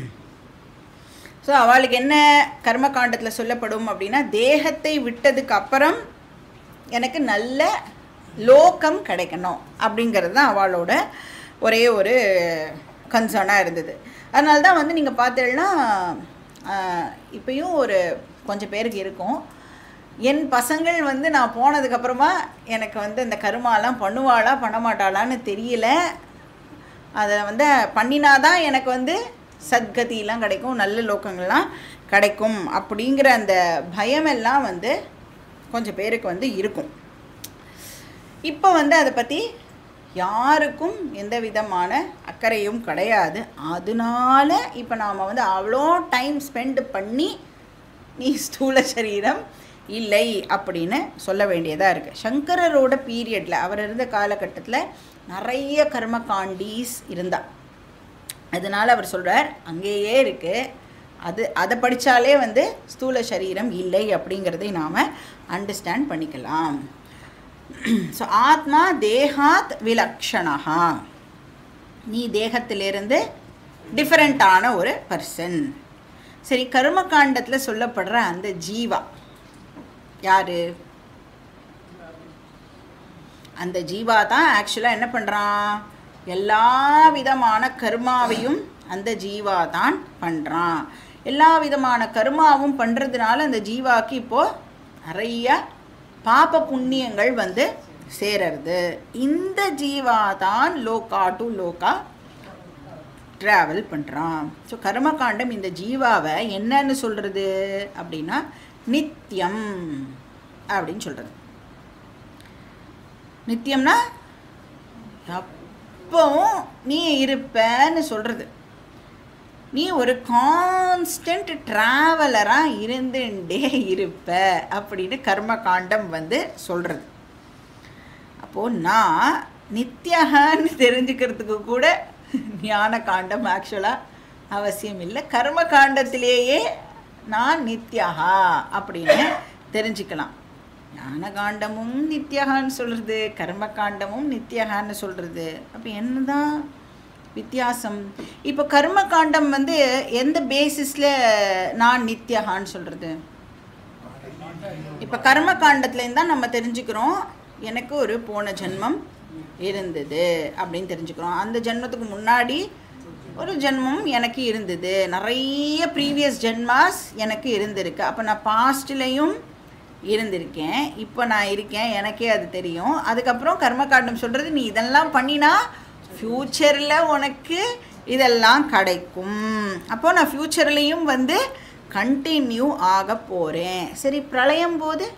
ஸோ அவளுக்கு என்ன கர்மகாண்டத்தில் சொல்லப்படும் அப்படின்னா, தேகத்தை விட்டதுக்கு அப்புறம் எனக்கு நல்ல லோகம் கிடைக்கணும் அப்படிங்கிறது தான் அவளோட ஒரே ஒரு கன்சர்னாக இருந்தது. அதனால தான் வந்து நீங்கள் பார்த்தீங்கன்னா இப்போயும் ஒரு கொஞ்சம் பேருக்கு இருக்கும், என் பசங்கள் வந்து நான் போனதுக்கப்புறமா எனக்கு வந்து இந்த கருமாலாம் பண்ணுவாளா பண்ண மாட்டாளான்னு தெரியல, அதை வந்து பண்ணினாதான் எனக்கு வந்து சத்கதியெலாம் கிடைக்கும், நல்ல லோகங்கள்லாம் கிடைக்கும் அப்படிங்கிற அந்த பயமெல்லாம் வந்து கொஞ்சம் பேருக்கு வந்து இருக்கும். இப்போ வந்து அதை பற்றி யாருக்கும் எந்த விதமான அக்கறையும் கிடையாது. அதனால இப்போ நாம் வந்து அவ்வளோ டைம் ஸ்பெண்ட் பண்ணி நீ ஸ்தூல சரீரம் இல்லை அப்படின்னு சொல்ல வேண்டியதாக இருக்குது. சங்கரரோட பீரியடில் அவர் இருந்த காலகட்டத்தில் நிறைய கர்மகாண்டீஸ் இருந்தால், அதனால் அவர் சொல்கிறார் அங்கேயே இருக்குது, அது அதை படித்தாலே வந்து ஸ்தூல சரீரம் இல்லை அப்படிங்கிறதை நாம் அண்டர்ஸ்டாண்ட் பண்ணிக்கலாம். ஸோ ஆத்மா தேகாத் விலக்ஷணா, நீ தேகத்திலிருந்து டிஃபரெண்ட்டான ஒரு பர்சன். சரி, கர்மகாண்டத்தில் சொல்லப்படுற அந்த ஜீவா யார்? அந்த ஜீவா தான் ஆக்சுவலாக என்ன பண்ணுறான், எல்லா விதமான கர்மாவையும் அந்த ஜீவா தான் பண்ணுறான். எல்லா விதமான கர்மாவும் பண்ணுறதுனால அந்த ஜீவாக்கு இப்போது நிறைய பாப புண்ணியங்கள் வந்து சேருறது. இந்த ஜீவா தான் லோகா டு லோகா ட்ராவல் பண்ணுறான். ஸோ கர்மகாண்டம் இந்த ஜீவாவை என்னன்னு சொல்கிறது அப்படின்னா நித்தியம் அப்படின்னு சொல்கிறது. நித்தியம்னா எப்பவும் நீ இருப்பன்னு சொல்கிறது. நீ ஒரு கான்ஸ்டன்ட் ட்ராவலராக இருந்துட்டே இருப்ப அப்படின்னு கர்மகாண்டம் வந்து சொல்கிறது. அப்போது நான் நித்தியகான்னு தெரிஞ்சுக்கிறதுக்கு கூட ஞான காண்டம் ஆக்சுவலாக அவசியம் இல்லை. கர்மகாண்டத்திலேயே நான் நித்யகா அப்படின்னு தெரிஞ்சுக்கலாம். ஞான காண்டமும் நித்யகான்னு சொல்கிறது, கர்மகாண்டமும் நித்யகான்னு சொல்கிறது. அப்போ என்னதான் வித்தியாசம்? இப்போ கர்மகாண்டம் வந்து எந்த பேசிஸில் நான் நித்யகான்னு சொல்கிறது? இப்போ கர்மகாண்டத்துலேருந்து தான் நம்ம தெரிஞ்சுக்கிறோம் எனக்கு ஒரு போன ஜென்மம் இருந்தது அப்படின்னு தெரிஞ்சுக்கிறோம். அந்த ஜென்மத்துக்கு முன்னாடி ஒரு ஜென்மம் எனக்கு இருந்தது, நிறைய ப்ரீவியஸ் ஜென்மாஸ் எனக்கு இருந்திருக்கு. அப்போ நான் பாஸ்ட்லேயும் இருந்திருக்கேன், இப்போ நான் இருக்கேன், எனக்கே அது தெரியும். அதுக்கப்புறம் கர்மகாண்டம் சொல்கிறது நீ இதெல்லாம் பண்ணினா ஃப்யூச்சரில் உனக்கு இதெல்லாம் கிடைக்கும். அப்போது நான் ஃப்யூச்சர்லேயும் வந்து கண்டினியூ ஆக போகிறேன். சரி, பிரளயம் போது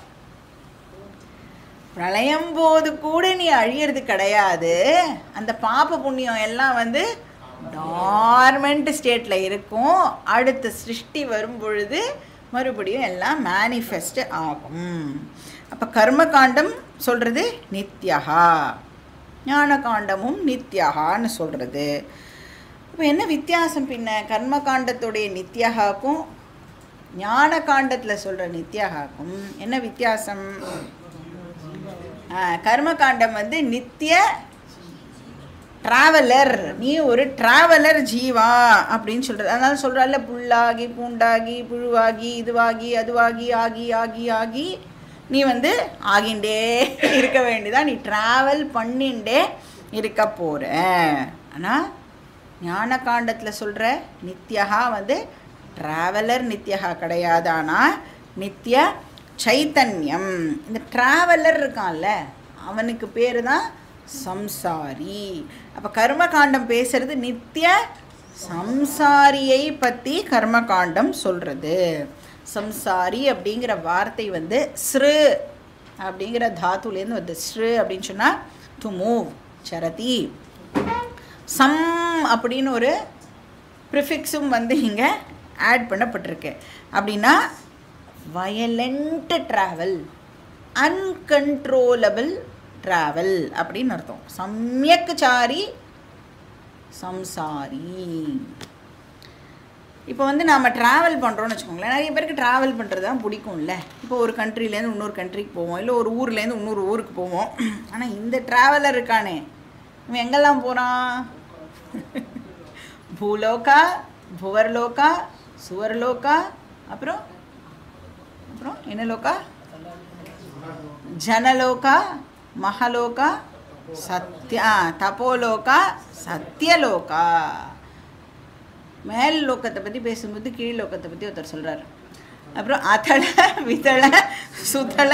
பிரளயம் போது கூட நீ அழியறது கிடையாது. அந்த பாப புண்ணியம் எல்லாம் வந்து டார்மெண்ட் ஸ்டேட்டில் இருக்கும். அடுத்த சிருஷ்டி வரும் பொழுது மறுபடியும் எல்லாம் மேனிஃபெஸ்ட் ஆகும். அப்போ கர்மகாண்டம் சொல்கிறது நித்யகா, ஞான காண்டமும் நித்யகான்னு சொல்கிறது. இப்போ என்ன வித்தியாசம் பின்ன கர்மகாண்டத்துடைய நித்யகாக்கும் ஞான காண்டத்தில் சொல்கிற நித்யகாக்கும் என்ன வித்தியாசம்? கர்மகாண்டம் வந்து நித்திய ட்ராவலர், நீ ஒரு ட்ராவலர் ஜீவா அப்படின்னு சொல்கிறது. அதனால சொல்கிறால புல்லாகி பூண்டாகி புழுவாகி இதுவாகி அதுவாகி ஆகி ஆகி ஆகி நீ வந்து ஆகிண்டே இருக்க வேண்டியதான், நீ ட்ராவல் பண்ணிண்டே இருக்க போகிற. ஆனால் ஞான காண்டத்தில் சொல்கிற நித்யகா வந்து ட்ராவலர் நித்யகா கிடையாது, ஆனால் நித்திய சைத்தன்யம். இந்த ட்ராவலர் இருக்கான்ல அவனுக்கு பேர் தான் சம்சாரி. அப்போ கர்மகாண்டம் பேசுறது நித்திய சம்சாரியை பற்றி கர்மகாண்டம் சொல்கிறது. சம்சாரி அப்படிங்கிற வார்த்தை வந்து ஸ்ரு அப்படிங்கிற தாத்துலேருந்து வந்து ஸ்ரு அப்படின்னு சொன்னால் டு மூவ் சரதி. சம் அப்படின்னு ஒரு ப்ரிஃபிக்ஸும் வந்து இங்கே ஆட் பண்ணப்பட்டிருக்கு. அப்படின்னா வயலண்ட் ட்ராவல், அன்கண்ட்ரோலபிள் ட்ராவல் அப்படின்னு அர்த்தம். சம்யக்சாரி சம்சாரி. இப்போ வந்து நாம் ட்ராவல் பண்ணுறோன்னு வச்சுக்கோங்களேன். நிறைய பேருக்கு ட்ராவல் பண்ணுறது தான் பிடிக்கும்ல. இப்போ ஒரு கண்ட்ரிலேருந்து இன்னொரு கண்ட்ரிக்கு போவோம், இல்லை ஒரு ஊர்லேருந்து இன்னொரு ஊருக்கு போவோம். ஆனால் இந்த ட்ராவலர் இருக்கானே இவன் எங்கெல்லாம் போகிறான்? பூலோகா, புவர்லோகா, சுவர்லோகா, அப்புறம் அப்புறம் என்ன லோகா? ஜனலோகா, மகலோகா, சத்யா தபோலோகா, சத்தியலோகா. மேல் லோகத்தை பற்றி பேசும்போது கீழ் லோகத்தை பற்றி ஒருத்தர் சொல்கிறார். அப்புறம் அதள விதள சுதள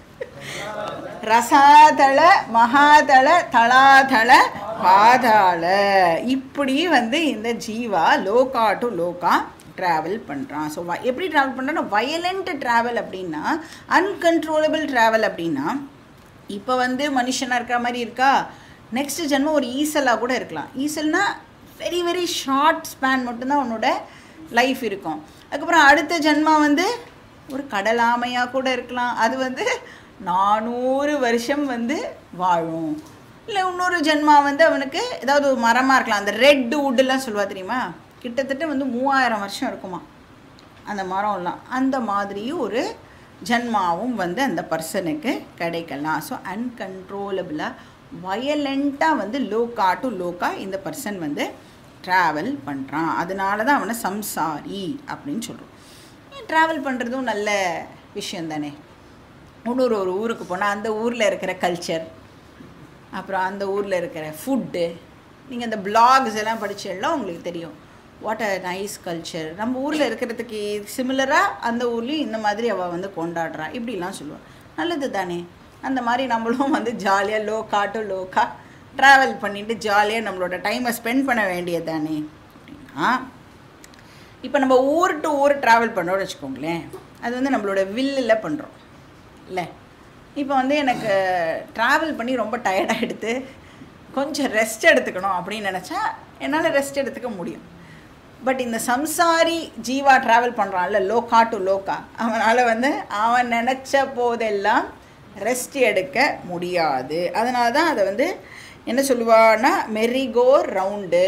ரசாதள மகாதள தளாதள பாதாள, இப்படி வந்து இந்த ஜீவா லோகா டு லோகா ட்ராவல் பண்ணுறான். ஸோ எப்படி ட்ராவல் பண்ணுறான்னா வயலண்ட் ட்ராவல் அப்படின்னா அன்கண்ட்ரோலபிள் ட்ராவல் அப்படின்னா இப்போ வந்து மனுஷனாக இருக்கிற மாதிரி இருக்கா, நெக்ஸ்ட் ஜென்மம் ஒரு ஈசலாக கூட இருக்கலாம். ஈசல்னா வெரி வெரி ஷார்ட் ஸ்பேன் மட்டும்தான் உன்னோட லைஃப் இருக்கும். அதுக்கப்புறம் அடுத்த ஜென்மா வந்து ஒரு கடலாமையாக கூட இருக்கலாம், அது வந்து நானூறு வருஷம் வந்து வாழும். இல்லை இன்னொரு ஜென்மா வந்து அவனுக்கு ஏதாவது ஒரு மரமாக இருக்கலாம். அந்த ரெட் வுட்டெல்லாம் சொல்லுவா தெரியுமா, கிட்டத்தட்ட வந்து மூவாயிரம் வருஷம் இருக்குமா அந்த மரம்லாம். அந்த மாதிரி ஒரு ஜென்மாவும் வந்து அந்த பர்சனுக்கு கிடைக்கலாம். ஸோ அன்கண்ட்ரோலபிளாக வயலண்ட்டாக வந்து லோகா டு லோகா இந்த பர்சன் வந்து ட்ராவல் பண்ணுறான். அதனால தான் அவனை சம்சாரி அப்படின்னு சொல்கிறோம். ட்ராவல் பண்ணுறதும் நல்ல விஷயம் தானே. இன்னொரு ஒரு ஊருக்கு போனால் அந்த ஊரில் இருக்கிற கல்ச்சர், அப்புறம் அந்த ஊரில் இருக்கிற ஃபுட்டு, நீங்கள் இந்த பிளாக்ஸ் எல்லாம் படிச்செல்லாம் உங்களுக்கு தெரியும். வாட் அ நைஸ் கல்ச்சர், நம்ம ஊரில் இருக்கிறதுக்கு சிமிலராக அந்த ஊர்லேயும் இந்த மாதிரி அவள் வந்து கொண்டாடுறா, இப்படிலாம் சொல்லுவாள். நல்லது தானே. அந்த மாதிரி நம்மளும் வந்து ஜாலியாக லோக்கா டு லோக்கா ட்ராவல் பண்ணிவிட்டு ஜாலியாக நம்மளோட டைமை ஸ்பெண்ட் பண்ண வேண்டியது தானே. அப்படின்னா இப்போ நம்ம ஊர் டு ஊர் ட்ராவல் பண்ணுறோம்னு வச்சுக்கோங்களேன், அது வந்து நம்மளோட வில்லில் பண்ணுறோம் இல்லை. இப்போ வந்து எனக்கு ட்ராவல் பண்ணி ரொம்ப டயர்டாக எடுத்து கொஞ்சம் ரெஸ்ட் எடுத்துக்கணும் அப்படின்னு நினச்சா என்னால் ரெஸ்ட் எடுத்துக்க முடியும். பட் இந்த சம்சாரி ஜீவா ட்ராவல் பண்ணுறான்ல லோக்கா டு லோக்கா, அவனால் வந்து அவன் நினச்ச போதெல்லாம் ரெஸ்ட் எடுக்க முடியாது. அதனால தான் அதை வந்து என்ன சொல்லுவான்னா மெரிகோ ரவுண்டு.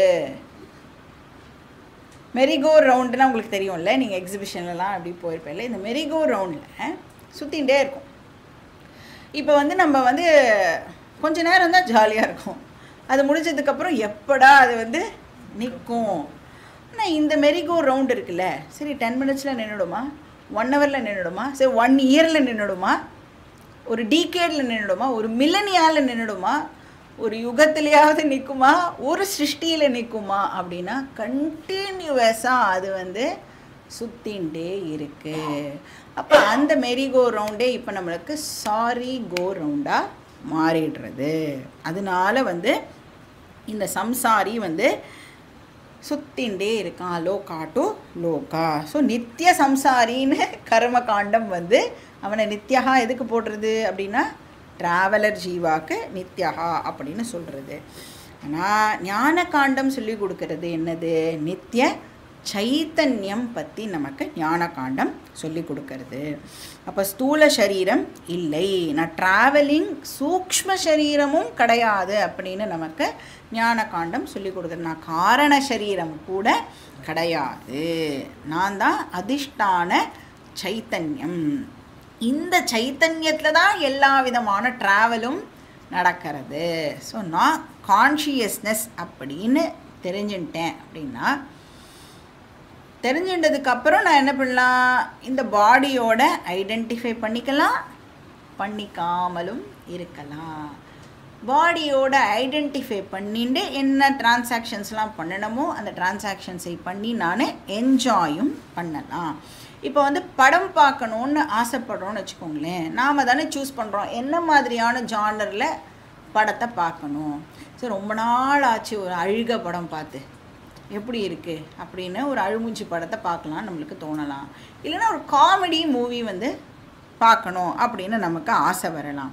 மெரிகோ ரவுண்டுன்னா உங்களுக்கு தெரியும்ல, நீங்கள் எக்ஸிபிஷன்லலாம் அப்படி போயிருப்பேன்ல. இந்த மெரிகோ ரவுண்டில் சுற்றிகிட்டே இருக்கும். இப்போ வந்து நம்ம வந்து கொஞ்ச நேரம் தான் ஜாலியாக இருக்கும், அது முடிஞ்சதுக்கப்புறம் எப்படா அது வந்து நிற்கும். ஆனால் இந்த மெரிகோ ரவுண்ட் இருக்குல்ல, சரி டென் மினிட்ஸில் நின்றுடுமா, ஒன் ஹவரில் நின்றுடுமா, சரி ஒன் இயரில் நின்றுடுமா, ஒரு டீகேடில் நின்றுடுமா, ஒரு மில்லனியாவில் நின்றுடுமா, ஒரு யுகத்திலேயாவது நிற்குமா, ஒரு சிருஷ்டியில் நிற்குமா அப்படின்னா கண்டினியூவஸாக அது வந்து சுற்றின்ண்டே இருக்குது. அப்போ அந்த மெரிகோ ரவுண்டே இப்போ நம்மளுக்கு சாரி கோ ரவுண்டாக மாறிடுறது. அதனால வந்து இந்த சம்சாரி வந்து சுத்தின்ண்டே இருக்கான் லோகா டு லோகா. ஸோ நித்திய சம்சாரின்னு கர்ம காண்டம் வந்து அவனை நித்யகா எதுக்கு போடுறது அப்படின்னா ட்ராவலர் ஜீவாக்கு நித்யகா அப்படின்னு சொல்கிறது. ஆனால் ஞான காண்டம் சொல்லி கொடுக்கறது என்னது, நித்திய சைத்தன்யம் பற்றி நமக்கு ஞான காண்டம் சொல்லி கொடுக்கறது. அப்போ ஸ்தூல சரீரம் இல்லை, நான் ட்ராவலிங் சூக்ஷ்ம சரீரமும் கிடையாது அப்படின்னு நமக்கு ஞான காண்டம் சொல்லி கொடுக்குறது. நான் காரண சரீரம் கூட கிடையாது, நான் தான் அதிஷ்டான சைத்தன்யம். இந்த சைத்தன்யத்தில் தான் எல்லா விதமான ட்ராவலும் நடக்கிறது. ஸோ நான் கான்ஷியஸ்னஸ் அப்படின்னு தெரிஞ்சுட்டேன் அப்படின்னா, தெரிஞ்சுட்டதுக்கப்புறம் நான் என்ன பண்ணலாம், இந்த பாடியோட ஐடென்டிஃபை பண்ணிக்கலாம், பண்ணிக்காமலும் இருக்கலாம். பாடியோட ஐடென்டிஃபை பண்ணிட்டு என்ன டிரான்சாக்ஷன்ஸ்லாம் பண்ணணுமோ அந்த டிரான்சாக்ஷன்ஸை பண்ணி நான் என்ஜாயும் பண்ணலாம். இப்போ வந்து படம் பார்க்கணுன்னு ஆசைப்படுறோன்னு வச்சுக்கோங்களேன், நாம் தானே சூஸ் பண்ணுறோம் என்ன மாதிரியான ஜானரில் படத்தை பார்க்கணும். ஸோ ரொம்ப நாள் ஆச்சு ஒரு அழுக படம் பார்த்து எப்படி இருக்குது அப்படின்னு ஒரு அழுமூச்சி படத்தை பார்க்கலாம் நம்மளுக்கு தோணலாம். இல்லைன்னா ஒரு காமெடி மூவி வந்து பார்க்கணும் அப்படின்னு நமக்கு ஆசை வரலாம்.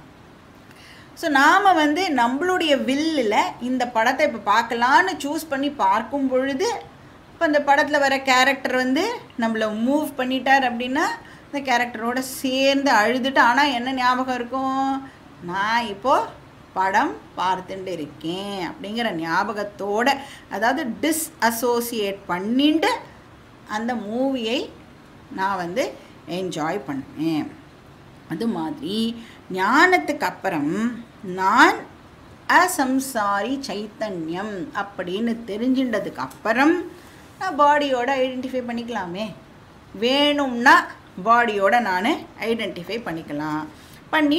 ஸோ நாம் வந்து நம்மளுடைய வில்லில் இந்த படத்தை இப்போ பார்க்கலான்னு சூஸ் பண்ணி பார்க்கும் பொழுது இப்போ அந்த படத்தில் வர கேரக்டர் வந்து நம்மளை மூவ் பண்ணிட்டார் அப்படின்னா இந்த கேரக்டரோடு சேர்ந்து அழுதுட்டு, ஆனால் என்ன ஞாபகம் இருக்கும், நான் இப்போது படம் பார்த்துட்டு இருக்கேன் அப்படிங்கிற ஞாபகத்தோடு, அதாவது டிஸ்அசோசியேட் பண்ணிட்டு அந்த மூவியை நான் வந்து என்ஜாய் பண்ணுவேன். அது மாதிரி ஞானத்துக்கு அப்புறம் நான் அசம்சாரி சைத்தன்யம் அப்படின்னு தெரிஞ்சின்றதுக்கு அப்புறம் நான் பாடியோட ஐடென்டிஃபை பண்ணிக்கலாமே. வேணும்னா பாடியோட நான் ஐடென்டிஃபை பண்ணிக்கலாம், பண்ணி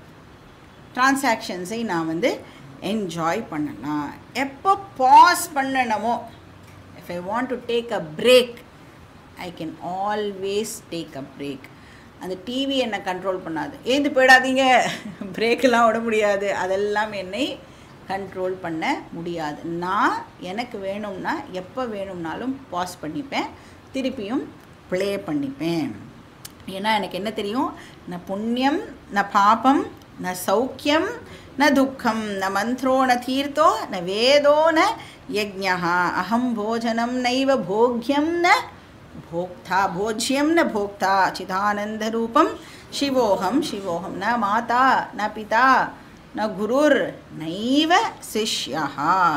டிரான்சாக்ஷன்ஸை நான் வந்து என்ஜாய் பண்ணலாம். எப்போ பாஸ் பண்ணணுமோ, if I want to take a break I can always take a break. அந்த டிவி என்னை கண்ட்ரோல் பண்ணாது, ஏந்து போயிடாதீங்க பிரேக்கெல்லாம் விட முடியாது, அதெல்லாம் என்னை கண்ட்ரோல் பண்ண முடியாது. நான் எனக்கு வேணும்னா எப்போ வேணும்னாலும் பாஸ் பண்ணிப்பேன், திருப்பியும் ப்ளே பண்ணிப்பேன். ஏன்னா எனக்கு என்ன தெரியும், ந புண்ணியம் ந பாபம் ந சௌக்கியம் ந துக்கம் ந மந்த்ரோ ந தீர்த்தோ ந வேதோ ந யஜ்ஞா அஹம் போஜனம் நைவ போக்யம் ந भोक्ता भोज्यम न भोक्ता चिदानंद रूपम शिवोहम शिवोहम न माता न पिता न गुरुर नैव शिष्यः.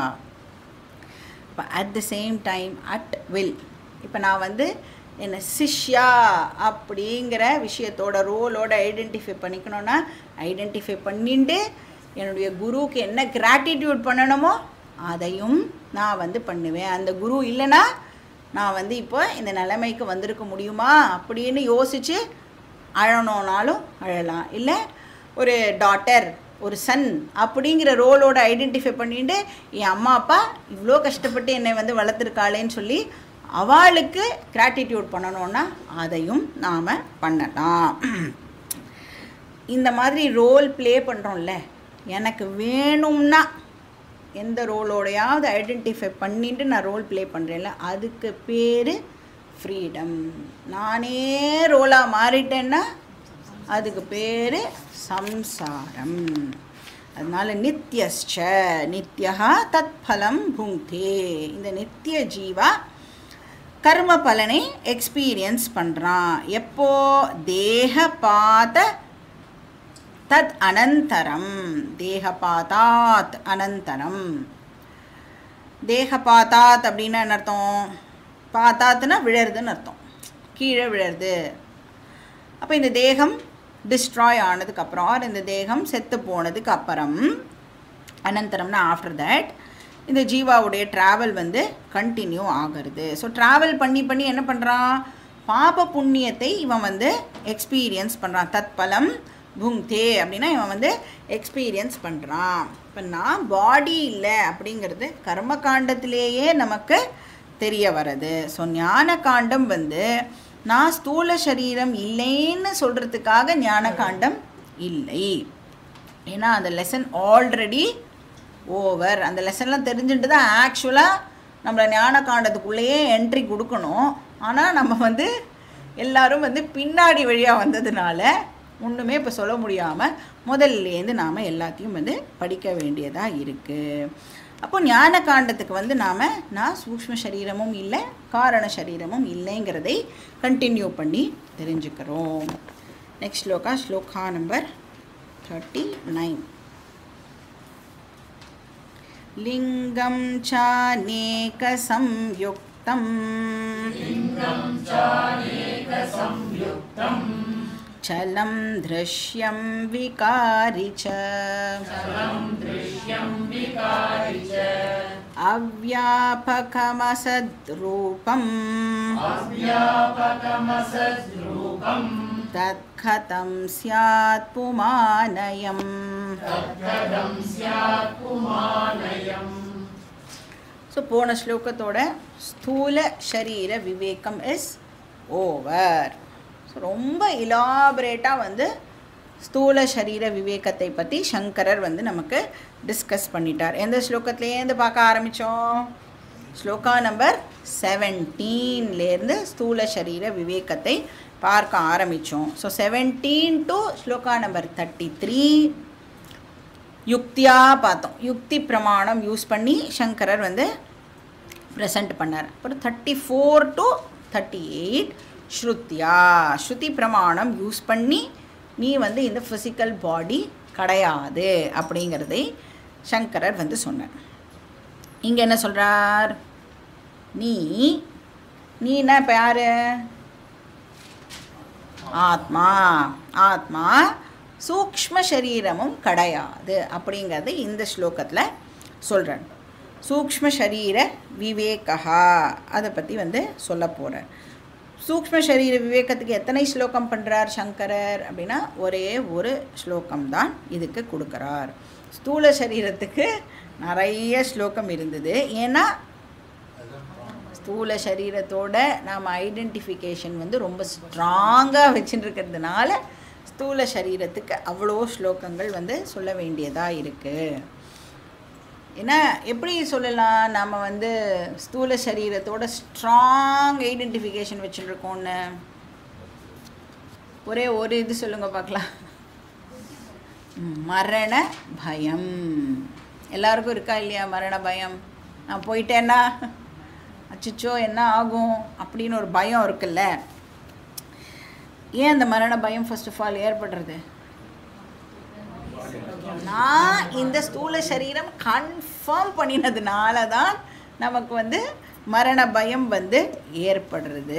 at the same time at will இப்போ நான் வந்து என்ன சிஷ்யா அப்படிங்கிற விஷயத்தோட ரோலோட ஐடென்டிஃபை பண்ணிக்கணும்னா ஐடென்டிஃபை பண்ணிட்டு என்னுடைய குருவுக்கு என்ன கிராட்டிடியூட் பண்ணணுமோ அதையும் நான் வந்து பண்ணுவேன். அந்த குரு இல்லைன்னா நான் வந்து இப்போ இந்த நிலைமைக்கு வந்திருக்க முடியுமா அப்படின்னு யோசித்து அழணுன்னாலும் அழலாம். இல்லை ஒரு டாட்டர் ஒரு சன் அப்படிங்கிற ரோலோட ஐடென்டிஃபை பண்ணிட்டு என் அம்மா அப்பா இவ்வளோ கஷ்டப்பட்டு என்னை வந்து வளர்த்துருக்காளேன்னு சொல்லி அவளுக்கு கிராட்டிடியூட் பண்ணணுன்னா அதையும் நாம் பண்ணலாம். இந்த மாதிரி ரோல் ப்ளே பண்ணுறோம்ல, எனக்கு வேணும்னா எந்த ரோலோடையாவது ஐடென்டிஃபை பண்ணிட்டு நான் ரோல் ப்ளே பண்ணுறேன்ல, அதுக்கு பேர் ஃப்ரீடம். நானே ரோலாக மாறிட்டேன்னா அதுக்கு பேர் சம்சாரம். அதனால் நித்யஸ்ச நித்யா தத் பலம் புங்கே. இந்த நித்திய ஜீவா கர்ம பலனை எக்ஸ்பீரியன்ஸ் பண்ணுறான். எப்போ? தேகபாத தத் அனந்தரம். தேகபாதாத் அனந்தரம். தேகபாதாத் அப்படின்னா என்ன அர்த்தம்? பாத்தாத்துனா விழருதுன்னு அர்த்தம், கீழே விழருது. அப்போ இந்த தேகம் டிஸ்ட்ராய் ஆனதுக்கப்புறம், இந்த தேகம் செத்து போனதுக்கு அப்புறம், அனந்தரம்னா ஆஃப்டர் தட் இந்த ஜீவாவுடைய ட்ராவல் வந்து கண்டினியூ ஆகிறது. ஸோ ட்ராவல் பண்ணி பண்ணி என்ன பண்ணுறான்? பாப புண்ணியத்தை இவன் வந்து எக்ஸ்பீரியன்ஸ் பண்ணுறான். தத் பலம் புங்தே அப்படின்னா இவன் வந்து எக்ஸ்பீரியன்ஸ் பண்ணுறான். இப்போ நான் பாடி இல்லை அப்படிங்கிறது கர்ம காண்டத்திலேயே நமக்கு தெரிய வர்றது. ஸோ ஞான காண்டம் வந்து நான் ஸ்தூல சரீரம் இல்லைன்னு சொல்கிறதுக்காக ஞான காண்டம் இல்லை. ஏன்னா அந்த லெசன் ஆல்ரெடி ஓவர். அந்த லெசன்லாம் தெரிஞ்சுட்டு தான் ஆக்சுவலாக நம்மளை ஞான காண்டத்துக்குள்ளேயே என்ட்ரி கொடுக்கணும். ஆனால் நம்ம வந்து எல்லோரும் வந்து பின்னாடி வழியாக வந்ததுனால ஒன்றுமே இப்போ சொல்ல முடியாமல் முதல்லேருந்து நாம் எல்லாத்தையும் வந்து படிக்க வேண்டியதாக இருக்குது. அப்போ ஞான காண்டத்துக்கு வந்து நாம் நான் சூக்ஷ்ம சரீரமும் இல்லை காரண சரீரமும் இல்லைங்கிறதை கண்டினியூ பண்ணி தெரிஞ்சுக்கிறோம். நெக்ஸ்ட் ஸ்லோகா, ஸ்லோகா நம்பர் தேர்ட்டி நைன். லிங்கம் சாநேக சம்யுக்தம் சலம் த்ருஷ்யம் விகாரி ச அவ்யாபகமசத்ரூபம் தத்கதம் ஸ்யாத் புமானயம். ஸோ போன ஸ்லோகத்தோட ஸ்தூல ஷரீர விவேகம் இஸ் ஓவர். ஸோ ரொம்ப இலாபரேட்டாக வந்து ஸ்தூல சரீர விவேகத்தை பற்றி சங்கரர் வந்து நமக்கு டிஸ்கஸ் பண்ணிட்டார். எந்த ஸ்லோகத்துலேருந்து பார்க்க ஆரம்பித்தோம்? ஸ்லோகா நம்பர் செவன்டீன்லேருந்து ஸ்தூல சரீர விவேகத்தை பார்க்க ஆரம்பித்தோம். ஸோ செவன்டீன் டு ஸ்லோகா நம்பர் தேர்ட்டி த்ரீ யுக்தியாக பார்த்தோம். யுக்தி பிரமாணம் யூஸ் பண்ணி சங்கரர் வந்து ப்ரெசண்ட் பண்ணார். அப்புறம் thirty four to thirty eight ஸ்ருத்தியா, ஸ்ருதி பிரமாணம் யூஸ் பண்ணி நீ வந்து இந்த ஃபிசிக்கல் பாடி கிடையாது அப்படிங்கிறதை சங்கரர் வந்து சொன்னார். இங்கே என்ன சொல்கிறார்? நீ நீ என்ன இப்போ யார்? ஆத்மா. ஆத்மா சூக்ஷ்ம சரீரமும் கிடையாது அப்படிங்கிறது இந்த ஸ்லோகத்தில் சொல்கிறார். சூக்ஷ்ம சரீர விவேகா அதை பற்றி வந்து சொல்ல போகிறார். சூக்ஷ்ம சரீர விவேகத்துக்கு எத்தனை ஸ்லோகம் பண்ணுறார் சங்கரர் அப்படின்னா ஒரே ஒரு ஸ்லோகம்தான் இதுக்கு கொடுக்குறார். ஸ்தூல சரீரத்துக்கு நிறைய ஸ்லோகம் இருந்தது. ஏன்னா ஸ்தூல சரீரத்தோட நாம் ஐடென்டிஃபிகேஷன் வந்து ரொம்ப ஸ்ட்ராங்காக வச்சுட்டு இருக்கிறதுனால ஸ்தூல சரீரத்துக்கு அவ்வளோ ஸ்லோகங்கள் வந்து சொல்ல வேண்டியதாக இருக்குது. ஏன்னா எப்படி சொல்லலாம், நாம் வந்து ஸ்தூல சரீரத்தோட ஸ்ட்ராங் ஐடென்டிஃபிகேஷன் வச்சுருக்கோன்னு ஒரே ஒரு இது சொல்லுங்கள் பார்க்கலாம். மரண பயம் எல்லாருக்கும் இருக்கா இல்லையா? மரண பயம். நான் போயிட்டேன்னா அச்சோ என்ன ஆகும் அப்படின்னு ஒரு பயம் இருக்குல்ல. ஏன் அந்த மரண பயம் ஃபர்ஸ்ட் ஆஃப் ஆல் ஏற்படுறது? நான் இந்த ஸ்தூல சரீரம் கன்ஃபார்ம் பண்ணினதுனால தான் நமக்கு வந்து மரண பயம் வந்து ஏற்படுறது.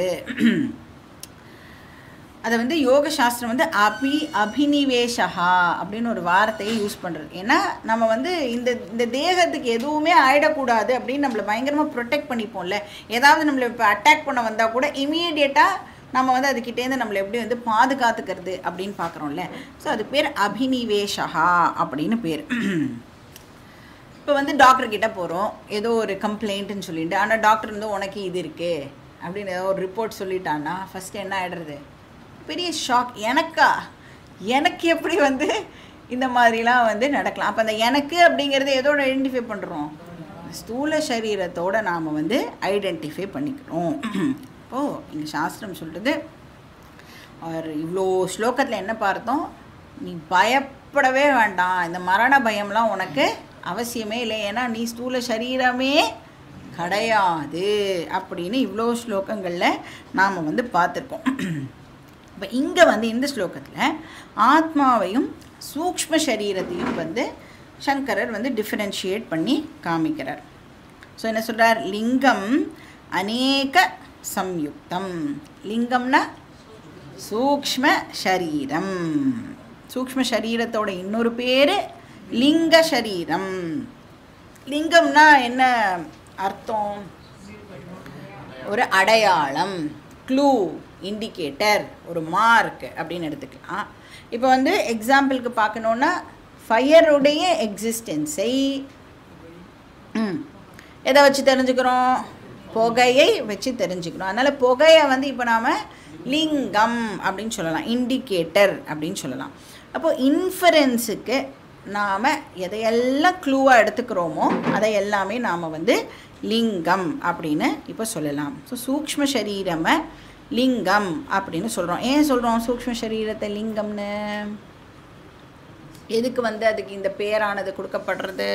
அதை வந்து யோக சாஸ்திரம் வந்து அபி அபினிவேஷா அப்படின்னு ஒரு வார்த்தையை யூஸ் பண்ணுறது. ஏன்னா நம்ம வந்து இந்த இந்த தேகத்துக்கு எதுவுமே ஆயிடக்கூடாது அப்படின்னு நம்மளை பயங்கரமாக ப்ரொடெக்ட் பண்ணிப்போம்ல. ஏதாவது நம்மளை இப்போ அட்டாக் பண்ண வந்தால் கூட இமீடியட்டாக நம்ம வந்து அதுக்கிட்டேருந்து நம்மளை எப்படி வந்து பாதுகாத்துக்கிறது அப்படின்னு பார்க்குறோம்ல. ஸோ அது பேர் அபினிவேஷா அப்படின்னு பேர். இப்போ வந்து டாக்டர்கிட்ட போகிறோம், ஏதோ ஒரு கம்ப்ளைண்ட்டுன்னு சொல்லிட்டு, ஆனால் டாக்டர் வந்து உனக்கு இது இருக்குது அப்படின்னு ஏதோ ஒரு ரிப்போர்ட் சொல்லிட்டான்னா ஃபஸ்ட்டு என்ன ஆகிடுறது? பெரிய ஷாக். எனக்கா? எனக்கு எப்படி வந்து இந்த மாதிரிலாம் வந்து நடக்கலாம்? அப்போ அந்த எனக்கு அப்படிங்கிறது எதோட ஐடென்டிஃபை பண்ணுறோம்? ஸ்தூல சரீரத்தோடு நாம் வந்து ஐடென்டிஃபை பண்ணிக்கிறோம். இப்போது எங்கள் சாஸ்திரம் சொல்கிறது, ஒரு இவ்வளோ ஸ்லோகத்தில் என்ன பார்த்தோம்? நீ பயப்படவே வேண்டாம், இந்த மரண பயம்லாம் உனக்கு அவசியமே இல்லை, ஏன்னா நீ ஸ்தூல சரீரமே கிடையாது அப்படின்னு இவ்வளோ ஸ்லோகங்களில் நாம் வந்து பார்த்துருக்கோம். இப்போ இங்கே வந்து இந்த ஸ்லோகத்தில் ஆத்மாவையும் சூக்ஷ்ம சரீரத்தையும் வந்து சங்கரர் வந்து டிஃபரன்ஷியேட் பண்ணி காமிக்கிறார். ஸோ என்ன சொல்கிறார்? லிங்கம் அநேக சம்யுக்தம். லிங்கம்னா சூக்ஷ்ம சரீரம். சூக்ஷ்ம சரீரத்தோட இன்னொரு பேர் லிங்க சரீரம். லிங்கம்னா என்ன அர்த்தம்? ஒரு அடையாளம், க்ளூ, இண்டிகேட்டர், ஒரு மார்க் அப்படின்னு எடுத்துக்கலாம். இப்போ வந்து எக்ஸாம்பிளுக்கு பார்க்கணுன்னா ஃபயருடைய எக்ஸிஸ்டன்ஸை எதை வச்சு தெரிஞ்சுக்கிறோம்? புகையை வச்சு தெரிஞ்சுக்கிறோம். அதனால் புகையை வந்து இப்போ நாம் லிங்கம் அப்படின்னு சொல்லலாம், இண்டிகேட்டர் அப்படின்னு சொல்லலாம். அப்போது இன்ஃபரன்ஸுக்கு நாம் எதையெல்லாம் க்ளூவாக எடுத்துக்கிறோமோ அதை எல்லாமே நாம் வந்து லிங்கம் அப்படின்னு இப்போ சொல்லலாம். ஸோ சூக்ஷ்ம சரீரமை லிங்கம் அப்படின்னு சொல்கிறோம். ஏன் சொல்கிறோம் சூக்ஷ்ம சரீரத்தை லிங்கம்னு? எதுக்கு வந்து அதுக்கு இந்த பேரானது கொடுக்கப்படுறது?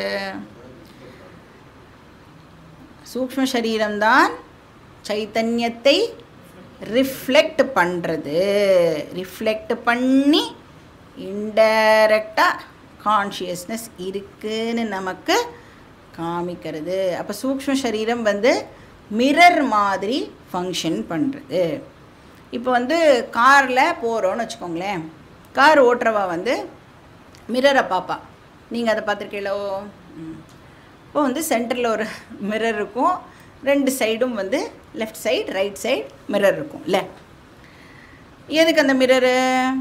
சூக்ஷ்ம சரீரம்தான் சைத்தன்யத்தை ரிஃப்ளெக்ட் பண்ணுறது. ரிஃப்ளெக்ட் பண்ணி இன்டைரக்டாக கான்ஷியஸ்னஸ் இருக்குன்னு நமக்கு காமிக்கிறது. அப்போ சூக்ஷ்ம சரீரம் வந்து மிரர் மாதிரி ஃபங்க்ஷன் பண்ணுறது. இப்போ வந்து காரில் போகிறோன்னு வச்சுக்கோங்களேன், கார் ஓட்டுறவா வந்து மிரரை பார்ப்பா. நீங்கள் அதை பார்த்துருக்கீங்களோ? இப்போ வந்து சென்டரில் ஒரு மிரர் இருக்கும், ரெண்டு சைடும் வந்து left side right side mirror இருக்கும் இல்லை? எதுக்கு அந்த மிரரு?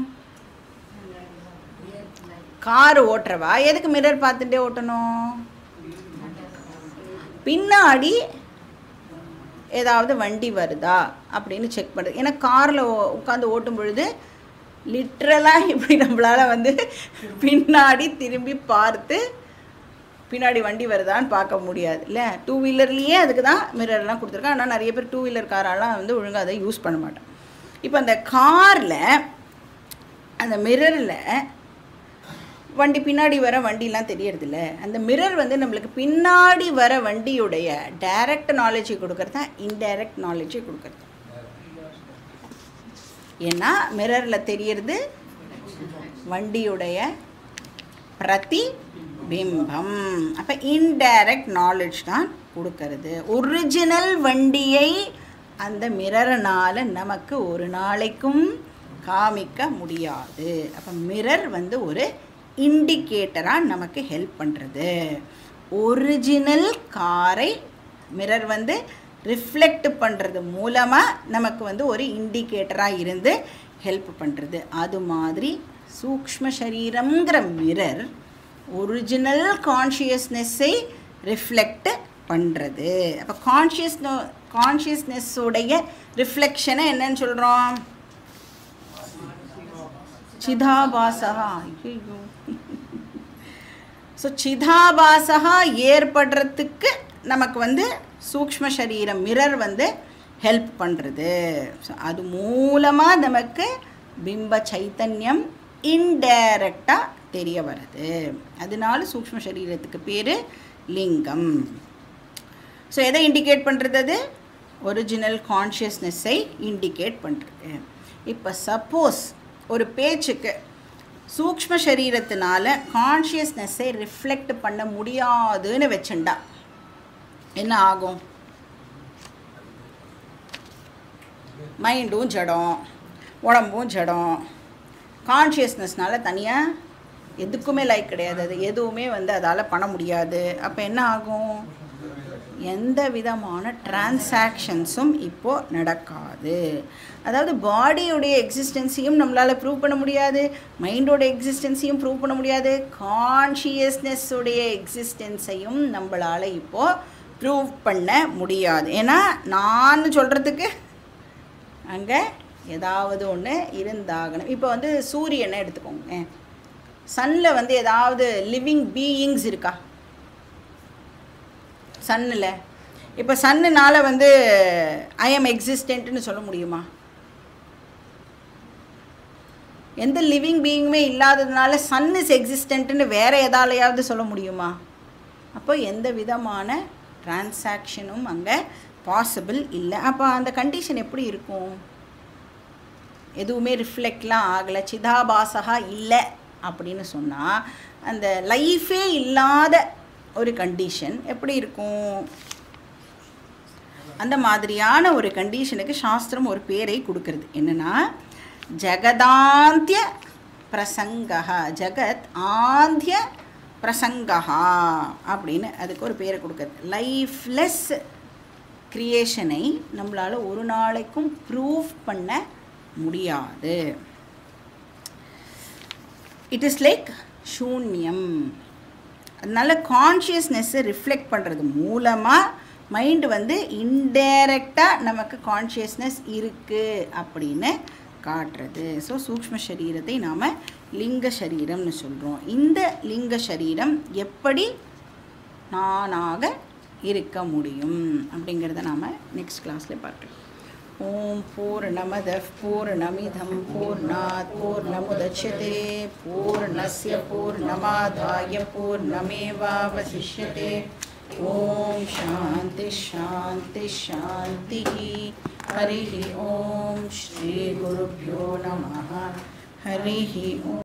கார் ஓட்டுறவா எதுக்கு மிரர் பார்த்துட்டே ஓட்டணும்? பின்னாடி ஏதாவது வண்டி வருதா அப்படின்னு செக் பண்ணுறது. ஏன்னா காரில் உட்காந்து ஓட்டும் பொழுது லிட்ரலாக இப்படி நம்மளால் வந்து பின்னாடி திரும்பி பார்த்து பின்னாடி வண்டி வருதான்னு பார்க்க முடியாது இல்லை? டூ வீலர்லேயே அதுக்கு தான் மிரர்லாம் கொடுத்துருக்காங்க. ஆனால் நிறைய பேர் டூ வீலர் காரெல்லாம் வந்து ஒழுங்காக அதை யூஸ் பண்ண மாட்டோம். இப்போ அந்த காரில் அந்த மிரரில் வண்டி பின்னாடி வர வண்டிலாம் தெரியறதில்ல. அந்த மிரர் வந்து நம்மளுக்கு பின்னாடி வர வண்டியுடைய டைரக்ட் நாலேஜை கொடுக்கறது தான் இன்டைரக்ட் நாலேஜை கொடுக்கறது. ஏன்னா மிரரில் தெரியறது வண்டியுடைய பிரதி பிம்பம். அப்போ இன்டைரக்ட் நாலேஜ் தான் கொடுக்கறது. ஒரிஜினல் வண்டியை அந்த மிரர்னால் நமக்கு ஒரு நாளைக்கும் காமிக்க முடியாது. அப்போ மிரர் வந்து ஒரு இண்டிகேட்டராக நமக்கு ஹெல்ப் பண்ணுறது. ஒரிஜினல் காரை மிரர் வந்து ரிஃப்ளெக்ட் பண்ணுறது மூலமாக நமக்கு வந்து ஒரு இண்டிகேட்டராக இருந்து ஹெல்ப் பண்ணுறது. அது மாதிரி சூக்ஷ்ம சரீரங்கிற மிரர் ஒரிஜினல் கான்ஷியஸ்னஸை ரிஃப்ளெக்ட் பண்ணுறது. அப்போ கான்ஷியஸ்னோ கான்ஷியஸ்னஸோடைய ரிஃப்ளெக்ஷனை என்னன்னு சொல்கிறோம்? சிதாபாசா. ஐயோ, ஸோ சிதாபாசா ஏற்படுறதுக்கு நமக்கு வந்து சூக்ஷ்ம சரீரம் மிரர் வந்து ஹெல்ப் பண்ணுறது. ஸோ அது மூலமாக நமக்கு பிம்ப சைத்தன்யம் இன்டைரக்டாக தெரிய வருது. அதனால சூக்ஷ்ம சரீரத்துக்கு பேர் லிங்கம். ஸோ எதை இண்டிகேட் பண்ணுறது? அது ஒரிஜினல் கான்ஷியஸ்னஸை இண்டிகேட் பண்ணுறது. இப்போ சப்போஸ் ஒரு பேச்சுக்கு சூக்ஷ்ம சரீரத்தினால கான்ஷியஸ்னஸை ரிஃப்ளெக்ட் பண்ண முடியாதுன்னு வச்சுண்டா என்ன ஆகும்? மைண்டும் ஜடம், உடம்பும் ஜடம். கான்ஷியஸ்னஸ்னால தனியாக எதுக்குமே லைக் கிடையாது, அது எதுவுமே வந்து அதால் பண்ண முடியாது. அப்போ என்ன ஆகும்? எந்த விதமான டிரான்சாக்ஷன்ஸும் இப்போது நடக்காது. முடியாது. அதாவது பாடியோடைய எக்ஸிஸ்டன்ஸையும் நம்மளால் ப்ரூவ் பண்ண முடியாது, மைண்டோட எக்ஸிஸ்டன்ஸையும் ப்ரூவ் பண்ண முடியாது, கான்ஷியஸ்னஸோடைய எக்ஸிஸ்டன்ஸையும் நம்மளால் இப்போது ப்ரூவ் பண்ண முடியாது. ஏன்னா நான் சொல்கிறதுக்கு அங்கே ஏதாவது ஒன்று இருந்தாகணும். இப்போ வந்து சூரியனை எடுத்துக்கோங்க, சன்னில் வந்து ஏதாவது லிவிங் பீயிங்ஸ் இருக்கா? சன்னில் இப்போ சன்னுனால் வந்து ஐ எம் எக்ஸிஸ்டன்ட்னு சொல்ல முடியுமா? எந்த லிவிங் பீயிங்குமே இல்லாததுனால சன் இஸ் எக்ஸிஸ்டன்ட்னு வேறு எதாலையாவது சொல்ல முடியுமா? அப்போ எந்த விதமான டிரான்சாக்ஷனும் அங்கே பாசிபிள் இல்லை. அப்போ அந்த கண்டிஷன் எப்படி இருக்கும்? எதுவுமே ரிஃப்ளெக்ட்லாம் ஆகலை, சிதாபாசகா இல்லை அப்படின்னு சொன்னால் அந்த லைஃபே இல்லாத ஒரு கண்டிஷன் எப்படி இருக்கும்? அந்த மாதிரியான ஒரு கண்டிஷனுக்கு சாஸ்திரம் ஒரு பேரை கொடுக்கறது. என்னென்னா ஜெகதாந்திய பிரசங்கா, ஜெகத் ஆந்திய பிரசங்கா அப்படின்னு அதுக்கு ஒரு பேரை கொடுக்குறது. லைஃப்லெஸ் க்ரியேஷனை நம்மளால் ஒரு நாளைக்கும் ப்ரூவ் பண்ண முடியாது. இட் இஸ் லைக் சூன்யம். அதனால் கான்ஷியஸ்னஸ்ஸை ரிஃப்ளெக்ட் பண்ணுறது மூலமாக மைண்டு வந்து இன்டைரக்டாக நமக்கு கான்ஷியஸ்னஸ் இருக்குது அப்படின்னு காட்டுறது. ஸோ சூக்ஷ்ம சரீரத்தை நாம் லிங்க சரீரம்னு சொல்கிறோம். இந்த லிங்க சரீரம் எப்படி நானாக இருக்க முடியும் அப்படிங்கிறத நாம் நெக்ஸ்ட் கிளாஸில் பார்க்கலாம். ஓம் பூர்ணமதః பூர்ணமிதம் பூர்ணாத் பூர்ணமுதச்யதே பூர்ணஸ்ய பூர்ணமாதாய பூர்ணமேவாவசிஷ்யதே. ஓம் சாந்தி சாந்தி சாந்தி. ஹரிஹி ஓம் ஸ்ரீ குருப்யோ நமः. ஹரிஹி ஓம்.